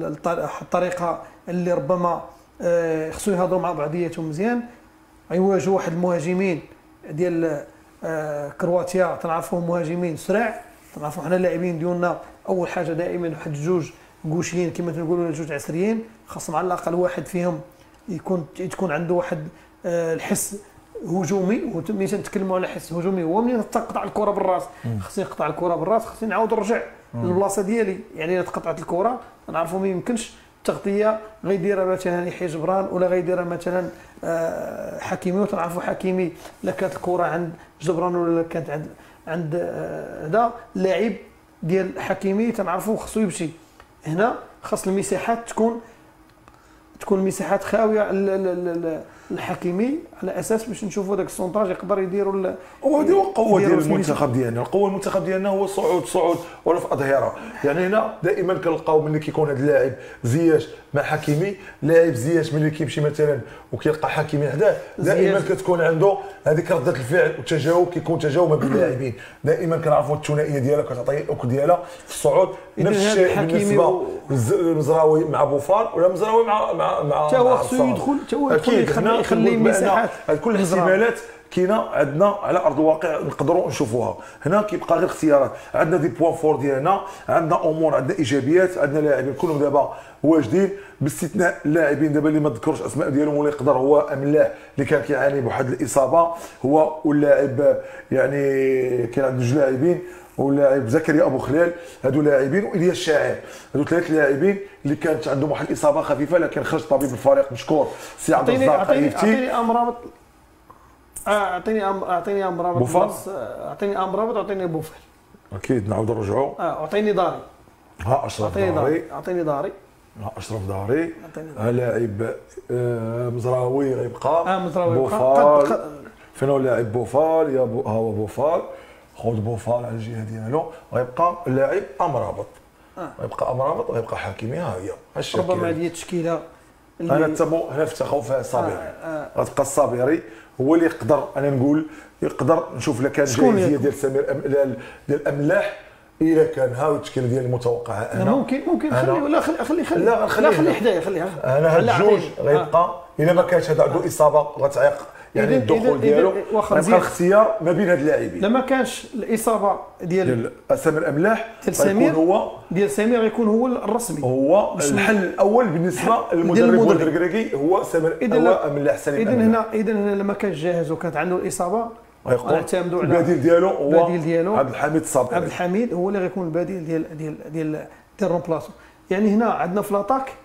الطريقه اللي ربما خصو يهضروا مع بعضياتهم مزيان. يواجهوا واحد المهاجمين ديال كرواتيا تنعرفوهم مهاجمين سريع، تنعرفوا حنا اللاعبين ديالنا اول حاجه دائما واحد جوج كوشيين كما تنقولوا جوج عسريين، خاصهم على الاقل واحد فيهم يكون تكون عنده واحد الحس هجومي. وملي تنتكلموا على حس هجومي هو ملي تقطع الكره بالراس، خصني نقطع الكره بالراس، خصني نعاود نرجع للبلاصه ديالي. يعني الا تقطعت الكره نعرفوا ما يمكنش التغطيه غيديرها مثلا يحيى جبران ولا غيديرها مثلا حكيمي. وتنعرفوا حكيمي لا كانت الكره عند جبران ولا كانت عند عند هذا اللاعب ديال حكيمي تنعرفوا خصو يمشي. هنا خاص المساحات تكون تكون المساحات خاويه الحكيمي على اساس باش نشوفوا داك السونتاج يقدر يديروا. وهذه هو القوه ديال المنتخب ديالنا. القوه المنتخب ديالنا هو صعود صعود ولا في اظهره. يعني هنا دائما كنلقاو ملي كيكون هذا اللاعب زياش مع حكيمي، لاعب زياش ملي كيمشي مثلا وكيلقى حكيمي حداه، دائما كتكون عنده هذيك رده الفعل والتجاوب، كيكون تجاوب ما بين اللاعبين. دائما كنعرفوا الثنائيه ديالها كتعطي الاوك ديالها في الصعود. نفس الشيء بالنسبه للمزراوي مع بوفال ولا مزراوي مع مع مع حتى هو خصو يدخل حتى هو يدخل يخلي مساحات. كل الاحتمالات كاينه عندنا على ارض الواقع نقدروا نشوفوها. هنا كيبقى غير اختيارات. عندنا دي بوان فور ديالنا، عندنا امور، عندنا ايجابيات، عندنا لاعبين كلهم دابا واجدين باستثناء اللاعبين دابا اللي ما ذكروش اسماء ديالهم ولا يقدر هو املاح اللي كان كيعاني بواحد الاصابه هو واللاعب. يعني كاين عندنا جوج لاعبين واللاعب زكريا ابو خلال، هادو لاعبين والياس الشاعر، هادو ثلاث لاعبين اللي كانت عندهم واحد الاصابه خفيفه لكن خرج طبيب الفريق مشكور سي عبد الرزاق. اعطيني اعطيني امرابط اعطيني اعطيني امرابط اعطيني امرابط اعطيني بوفال. اكيد نعاودوا نرجعوا. اه اعطيني داري. ها اشرف داري. اعطيني داري. ها اشرف داري. ها لاعب مزراوي غيبقى. اه مزراوي بوفال. فين هو اللاعب بوفال؟ يا بو ها هو بوفال. خذ بوفال على الجهه ديالو. غيبقى اللاعب امرابط. غيبقى امرابط وغيبقى حكيمي. ها هي هالشكل. ربما هذه التشكيله انا تمو هنا افتخوا فيها الصابري. غتبقى الصابري هو اللي يقدر انا نقول يقدر نشوف الا كان جاهزيه ديال سمير أم ديال الاملاح الا كان ها التشكيله ديال المتوقعه. انا ممكن ممكن خلي ولا خلي خلي خلي لا خلي خلي حدايا خليها. انا هاد الجوج غيبقى الا ما كانش هذا عنده اصابه غتعيق يعني الدخول ديالو. غيبقى الاختيار ما بين هاد اللاعبين. لما كانش الاصابه ديال سمير املاح ديال سمير هو ديال سمير غيكون هو الرسمي. هو الحل الاول بالنسبه للمدرب الكركركي هو سمير املاح سليم. اذا هنا اذا هنا لما كانش جاهز وكانت عنده الاصابه غيعتمدوا على البديل ديالو هو البديل ديالو عبد الحميد الصابري. عبد الحميد هو اللي غيكون البديل ديال ديال ديال ديال رومبلاسون. يعني هنا عندنا في لاطاك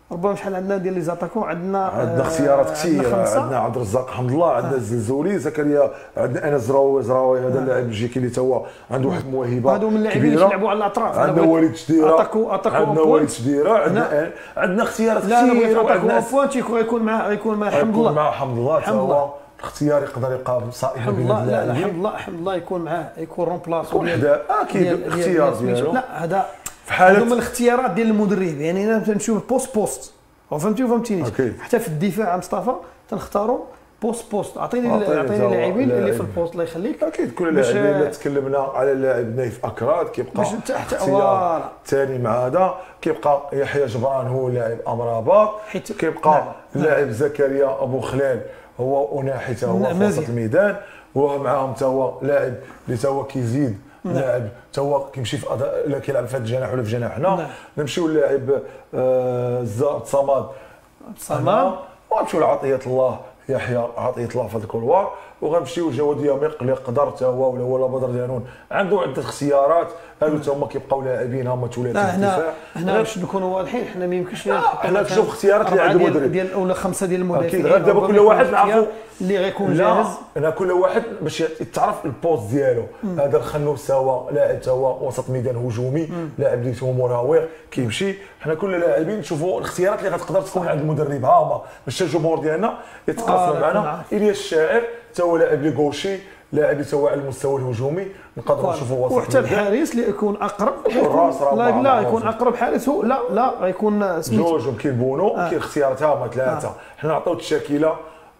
ربما شحال عندنا ديال لي زاتاكون عندنا عندنا اختيارات كثيره، عندنا عبد الرزاق حمد الله، عندنا الزلزولي زكريا، عندنا انس زراوي زراوي هذا اللاعب الجيكي اللي تا عنده واحد الموهبه هادو من اللاعبين اللي كيلعبوا على الاطراف. عندنا وليد شديره، اتاكو اتاكو عندنا وليد شديره، عندنا عندنا اختيارات كثيره. اتاكو بوانت يكون مع يكون مع حمد الله، مع حمد الله حتى هو اختيار يقدر يقابل صائب بين اللاعبين. لا لا حمد الله حمد الله يكون معاه، يكون رومبلاس يكون حدا اكيد اختيار ديالو. لا هذا في حاله هذوما الاختيارات ديال المدرب، يعني انا تنشوف بوست بوست فهمتي وفهمتيني. حتى في الدفاع مصطفى تنختاروا بوست بوست. عطيني عطيني اللاعبين اللي في البوست الله يخليك. اكيد كل اللاعبين اللي تكلمنا على اللاعب نايف اكراد كيبقى اختيار ثاني مع هذا، كيبقى يحيى جبران هو لاعب امراباط، كيبقى اللاعب زكريا ابو خلال هو اناحي حتى هو في وسط الميدان، ومعاهم حتى هو لاعب اللي حتى هو كيزيد لاعب حتى هو كيمشي في أض... كيلعب في هذا الجناح ولا في جناحنا. نمشيو للاعب آه صماد صماد ونمشيو لعطيه الله يحيى عطيه الله في الكولوار، وغنمشيو جواد ياميق اللي قدر حتى هو ولا ولا بدر ديانون عنده عده اختيارات. هادو تا هما كيبقاو لاعبين هما ثلاثي الدفاع. هنا باش نكونوا واضحين حنا ما يمكنش حنا كنشوف اختيارات اللي عند المدرب ديال اولا خمسه ديال المدافعين. اكيد دابا كل واحد نعرفوا اللي غيكون جاهز. انا كل واحد باش يتعرف البوست ديالو. هذا الخنوس سوا لاعب تا هو وسط ميدان هجومي، لاعب اللي هو مراوغ كيمشي. حنا كل لاعبين نشوفوا الاختيارات اللي غتقدر تكون عند المدرب. ها هما باش الجمهور ديالنا يتقاسم معنا. الياس الشاعر تا هو لاعب لي غوشي، لاعب سواء على المستوى الهجومي نقدروا نشوفوا وسط، وحتى الحارس اللي يكون اقرب لا لا يكون اقرب حارس هو لا لا غيكون سميتو جوج. كاين بونو آه. كاين اختيارات هما ثلاثه. حنا نعطيو التشكيله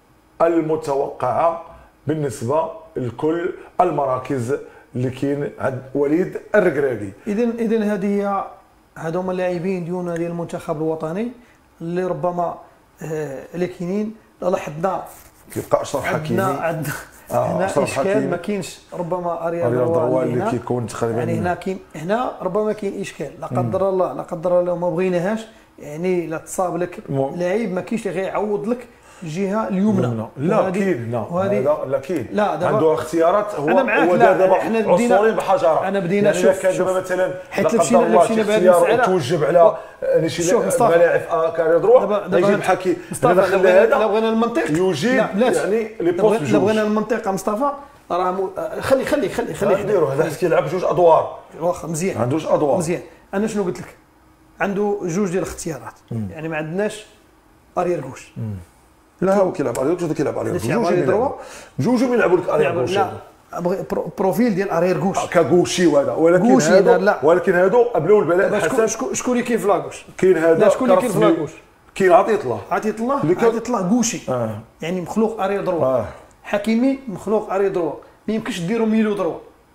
المتوقعه بالنسبه لكل المراكز اللي كاين عند وليد الركراكي. اذا اذا هذه هي هادو هما اللاعبين ديالنا ديال المنتخب الوطني اللي ربما آه اللي كاينين. لاحظنا كيبقى اشرف حكيمي عندنا هنا آه اشكال ما كاينش ربما اريال دروا اللي كيكون تقريبا يعني هنا كاين هنا ربما كاين اشكال لا قدر الله لا قدر الله ما بغيناهاش. يعني لا تصاب لك لاعب ما كاينش اللي غيعوض لك الجهه اليمنى. لا كاين لا لا كاين لا عنده اختيارات. هو انا معاك. هو لا حنا بدينا بحجره. انا بدينا يعني شوف كان دابا مثلا حيت مشينا مشينا بهذه المساله توجب على شي ملاعب كاري دروع يجي بحكي دخل هذا. لا بغينا المنطق يجيب يعني لي بوست جوج. لا بغينا المنطقه مصطفى راه خلي خلي خلي خلي نديروا هذا حيت كيلعب جوج ادوار. واخا مزيان ما عندوش ادوار مزيان. انا شنو قلت لك عنده جوج ديال الاختيارات. يعني ما عندناش اريير غوش. لا هو كيلعب اريير جوج كيلعب اريير جوج جوج يلعبوا لك اريير غوش. لا ابغي بروفيل ديال اريير غوش كغوشي وهذا. ولكن هادو ولكن هادو قبلوا البلاء الحسن. شكون اللي كاين في لاغوش؟ كاين هذا شكون اللي كاين في لاغوش؟ كاين عطيه الله عطيه الله عطيه الله غوشي. آه. يعني مخلوق اريير دروا. آه. حكيمي مخلوق اريير دروا. ما يمكنش ديروا ميلو دروا.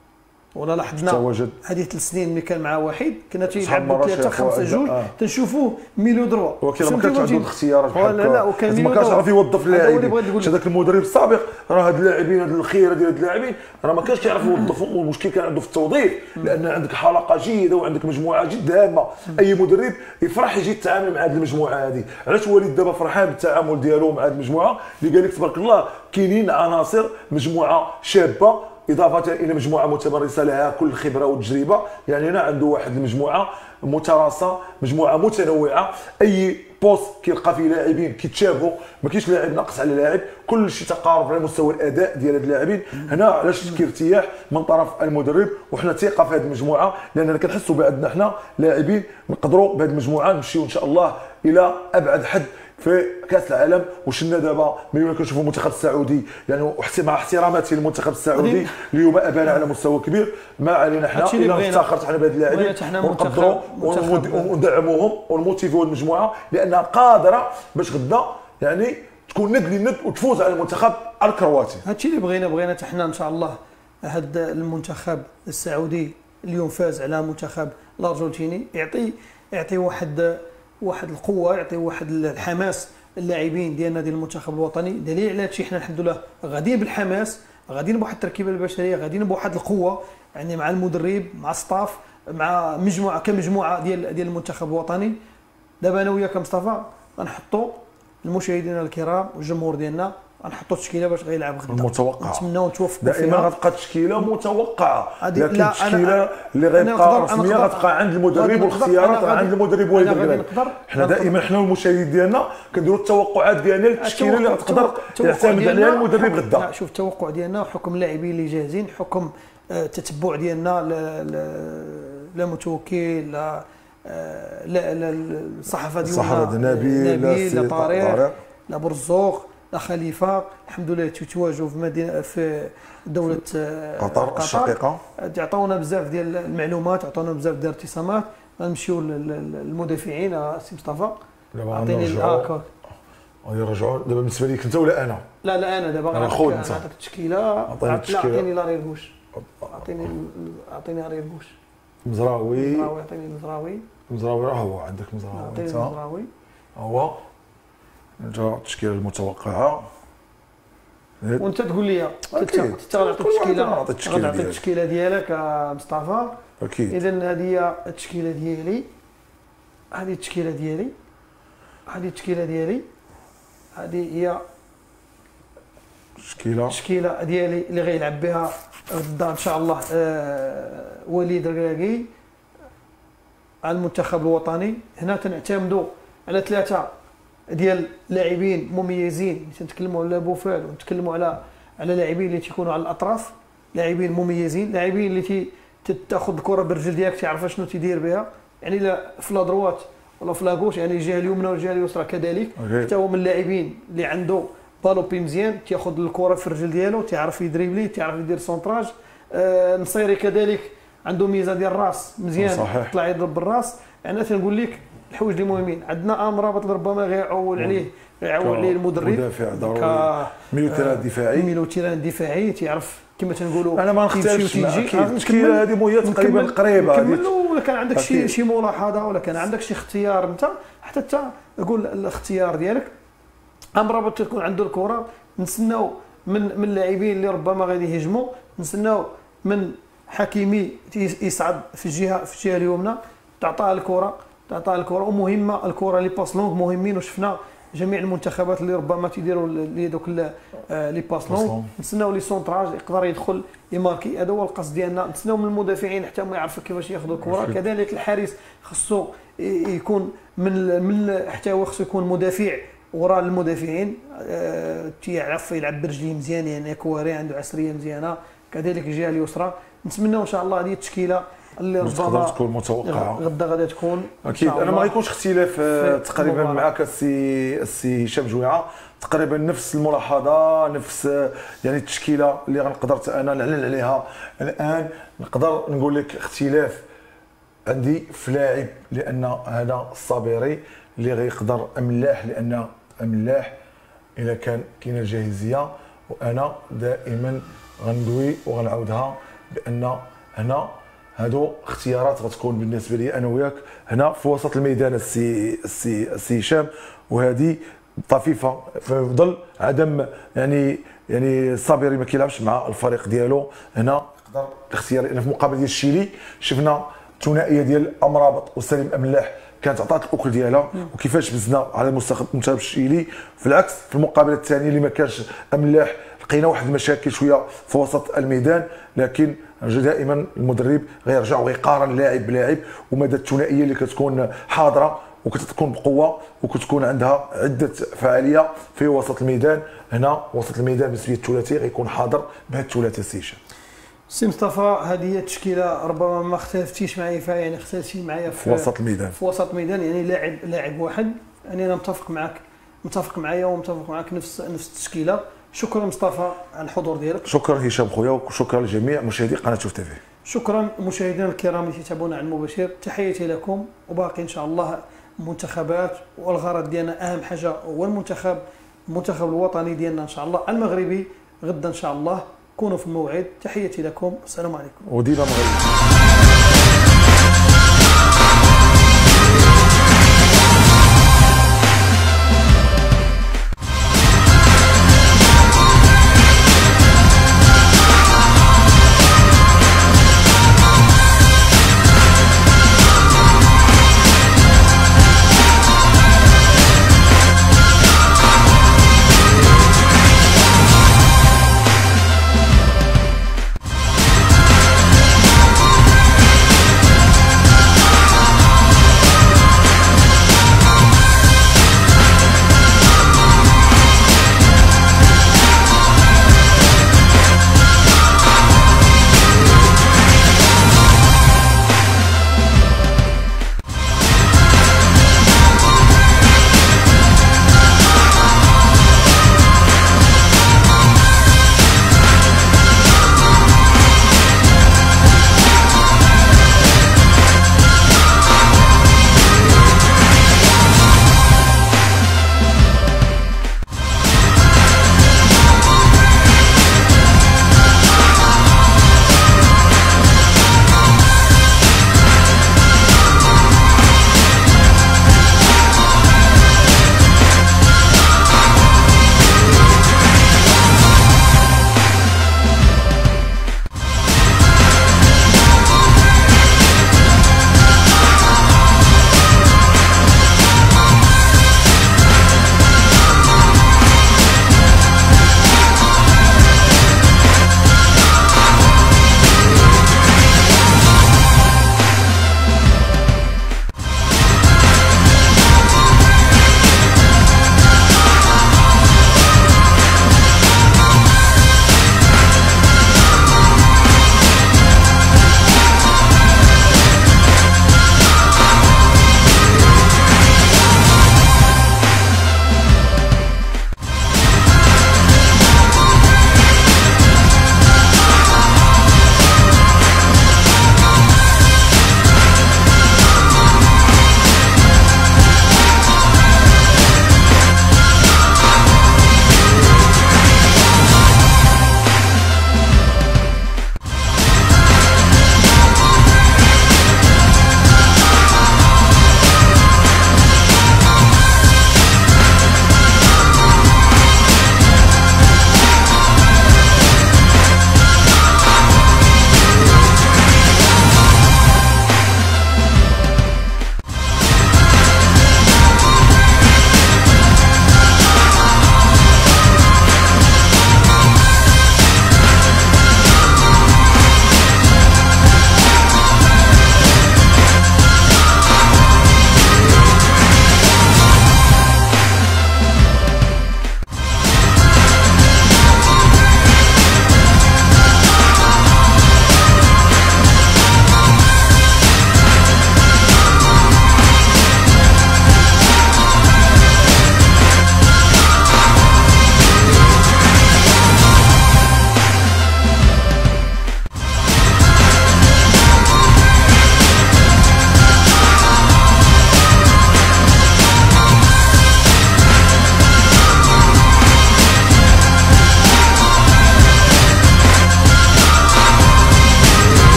ولا لاحظنا هذه ثلاث سنين ملي كان مع واحد كنا تيلعب ثلاثه خمسه جوج آه. تنشوفوه ميلو دروا. ولكن ما كانش عنده الاختيارات لا لا وكان ميلو ما كانش عارف يوظف اللاعبين. هذاك المدرب السابق راه هاد اللاعبين هاد الخيره ديال هاد اللاعبين راه ما كانش كيعرف يوظفهم. والمشكل كان عنده في التوظيف لان عندك حلقه جيده وعندك مجموعه جد هامه. اي مدرب يفرح يجي يتعامل مع هذه المجموعه هذه. علاش وليد دابا فرحان بالتعامل ديالو مع هذه المجموعه اللي قال لك تبارك الله كاينين عناصر مجموعه شابه إضافة إلى مجموعة متمرسة لها كل الخبرة والتجربة. يعني هنا عنده واحد المجموعة متراصة مجموعة متنوعة. أي بوست كيلقى فيه لاعبين كيتشابهوا ما كاينش لاعب ناقص على لاعب. كل شيء تقارب على مستوى الأداء ديال هاد اللاعبين. هنا علاش كاين ارتياح من طرف المدرب وحنا ثقة في هذه المجموعة لأننا كنحسوا بأننا حنا لاعبين نقدروا بهذه المجموعة نمشيو إن شاء الله إلى أبعد حد في كاس العالم. وشنا دابا ملي كنشوفوا المنتخب السعودي يعني مع احتراماتي للمنتخب السعودي اليوم ابان على مستوى كبير. ما علينا حنا الا افتخرت حنا بهاد اللاعبين ونقدروا وندعموهم ونموتيفيو المجموعه لانها قادره باش غدا يعني تكون ند لند وتفوز على المنتخب الكرواتي. هادشي اللي بغينا بغينا حتى حنا ان شاء الله. هذا المنتخب السعودي اليوم فاز على منتخب الارجنتيني يعطي يعطي واحد واحد القوه يعطي واحد الحماس اللاعبين ديالنا ديال المنتخب الوطني. دليل على هادشي حنا الحمد لله غاديين بالحماس غاديين بواحد التركيبه البشريه غاديين بواحد القوه يعني مع المدرب مع الستاف مع مجموعه كمجموعه ديال ديال المنتخب الوطني. دابا انا وياك مصطفى غنحطوا المشاهدين الكرام والجمهور ديالنا غنحطوا التشكيله باش غيلعب غدا. المتوقع نتمناو نتوفقوا فيها. دائما غتبقى التشكيله متوقعه، هادي- لكن لا، التشكيله أنا- اللي أنا غيبقى نقدر- أنا رسميه نقدر- غتبقى عند المدرب، غادي والاختيارات نقدر- راه عند المدرب وليد أنا غادي الكلاب. نقدر- حنا نقدر- دائما حنا والمشاهدين ديالنا كنديروا التوقعات ديالنا للتشكيله اللي غتقدر التوقع يعتمد ديالنا عليها المدرب حكم- غدا. لا شوف التوقع ديالنا حكم اللاعبين اللي جاهزين، حكم آه، تتبع ديالنا ل- ل- لا متوكل لا آه، لا لا الصحافه ديالنا الصحافة ديال نبيل، لا نبيل لا سي طارق طارق. لا برزوق لا خليفه، الحمد لله تتواجدوا في مدينه في دوله آه، قطر الشقيقه. عطاونا بزاف ديال المعلومات، عطاونا بزاف ديال الارتسامات. غنمشيو للمدافعين. آه، سي مصطفى دابا اعطيني غنرجعوا الآكا. غيرجعوا دابا بالنسبه ليك انت ولا انا؟ لا لا انا دابا أنا غنعطيك خويا أنت. نعطيك التشكيله. عطيني لا التشكيلة. اعطيني لا ريربوش، اعطيني اعطيني لا ريربوش. مزراوي مزراوي اعطيني المزراوي، مزراوي راه هو عندك مزراوي اعطيني انت المزراوي. هو انت التشكيله المتوقعه. وانت تقول لي انت أكيد. انت غنعطيك كل واحد التشكيله، غنعطي التشكيلة غنعطيك ديالي. التشكيله ديالك آه، مصطفى. اكيد. اذا هذه هي التشكيله ديالي، هذه التشكيله ديالي، هذه التشكيله ديالي، هذه هي تشكيله التشكيله ديالي اللي غيلعب بها غدا ان شاء الله آه، وليد الركراكي على المنتخب الوطني. هنا تنعتمدوا على ثلاثه ديال لاعبين مميزين، تنتكلموا على بوفال ونتكلموا على على لاعبين اللي تيكونوا على الاطراف، لاعبين مميزين، لاعبين اللي تي تاخذ الكره بالرجل ديالك تعرف شنو تيدير بها، يعني لا في لا دروات ولا في لاكوش، يعني الجهه اليمنى والجهه اليسرى كذلك. أوكي. حتى هو من اللاعبين اللي عنده بالوبي مزيان، تياخذ الكره في الرجل ديالو، تيعرف يدريبلي، تيعرف يدير سونتراج. آه نصيري كذلك عنده ميزه ديال الراس مزيان، صحيح. يطلع يضرب بالراس. انا تنقول لك الحوايج اللي مهمين. عندنا امرابط اللي ربما غيعول عليه غيعول عليه المدرب مدافع ضروري، ميليتيران دفاعي، ميليتيران دفاعي تيعرف كما تنقولوا انا ما نختلفش يمشي معك. وتيجي. آه، التشكيله هذه هي تقريبا نكمل- قريبه نكملوا. ولا كان عندك شي أكيد. شي ملاحظه ولا كان عندك شي اختيار انت، حتى انت قول الاختيار ديالك. امرابط تكون عنده الكره، نتسناو من من اللاعبين اللي ربما غادي يهجموا، نتسناو من حكيمي يصعد في الجهه في الجهه اليمنى، تعطاه الكره تعطاه الكره. ومهمه الكره لي باس لونغ مهمين، وشفنا جميع المنتخبات اللي ربما تيديروا لي دوك ال- آه، لي باس لونغ. نتسناو لي سونتراج يقدر يدخل يماركي، هذا هو القصد ديالنا. نتسناو من المدافعين حتى هما يعرفوا كيفاش ياخذوا الكره. كذلك الحارس خصو ي- يكون من من حتى هو خصو يكون مدافع وراء المدافعين، آه، تيعرف يلعب برجليه مزيان، يعني كواري عنده عسريه مزيانه. كذلك الجهه اليسرى نتمناو ان شاء الله هذه التشكيله اللي تقدر ربما تكون متوقعه. غدا غادي تكون إن اكيد. شاء انا ما الله. غيكونش اختلاف آه، في تقريبا المباراة. معك السي السي هشام جويعه، تقريبا نفس الملاحظه، نفس آه، يعني التشكيله اللي غنقدر انا نعلن عليها الان. نقدر نقول لك اختلاف عندي في لاعب، لان هذا الصابري اللي غيقدر املاح، لان املاح الا كان كاينه الجاهزيه. وانا دائما غندوي وغنعاودها بان هنا هادو اختيارات غتكون بالنسبه لي انا وياك هنا في وسط الميدان السي السي السي هشام. وهذه طفيفه في ظل عدم يعني يعني الصابري ما كيلعبش مع الفريق ديالو. هنا يقدر الاختيار، لان في مقابله ديال الشيلي شفنا الثنائيه ديال امرابط وسليم املاح كانت عطات الاكل ديالها، وكيفاش بزنا على المنتخب الشيلي. في العكس في المقابله الثانيه اللي ما كانش املاح لقينا واحد المشاكل شويه في وسط الميدان. لكن دائما المدرب غيرجع ويقارن لاعب بلاعب، ومدى الثنائيه اللي كتكون حاضره وكتكون بقوه وكتكون عندها عده فعاليه في وسط الميدان. هنا وسط الميدان بالنسبه للثلاثي غيكون حاضر بهذا الثلاثي السيشن. سي مصطفى هذه هي التشكيله ربما ما اختلفتيش معايا فيها، يعني اختلفتي معايا في, في وسط الميدان في وسط الميدان يعني لاعب لاعب واحد. يعني انا متفق معك متفق معايا ومتفق معك نفس نفس التشكيله. شكرا مصطفى على الحضور ديالك. شكرا هشام خويا، وشكرا لجميع مشاهدي قناه شوف تيفي. شكرا مشاهدينا الكرام اللي تتابعونا على المباشر. تحياتي لكم، وباقي ان شاء الله منتخبات، والغرض ديالنا اهم حاجه هو المنتخب المنتخب الوطني ديالنا ان شاء الله المغربي غدا ان شاء الله. كونوا في الموعد. تحياتي لكم، السلام عليكم. وديما مغربي.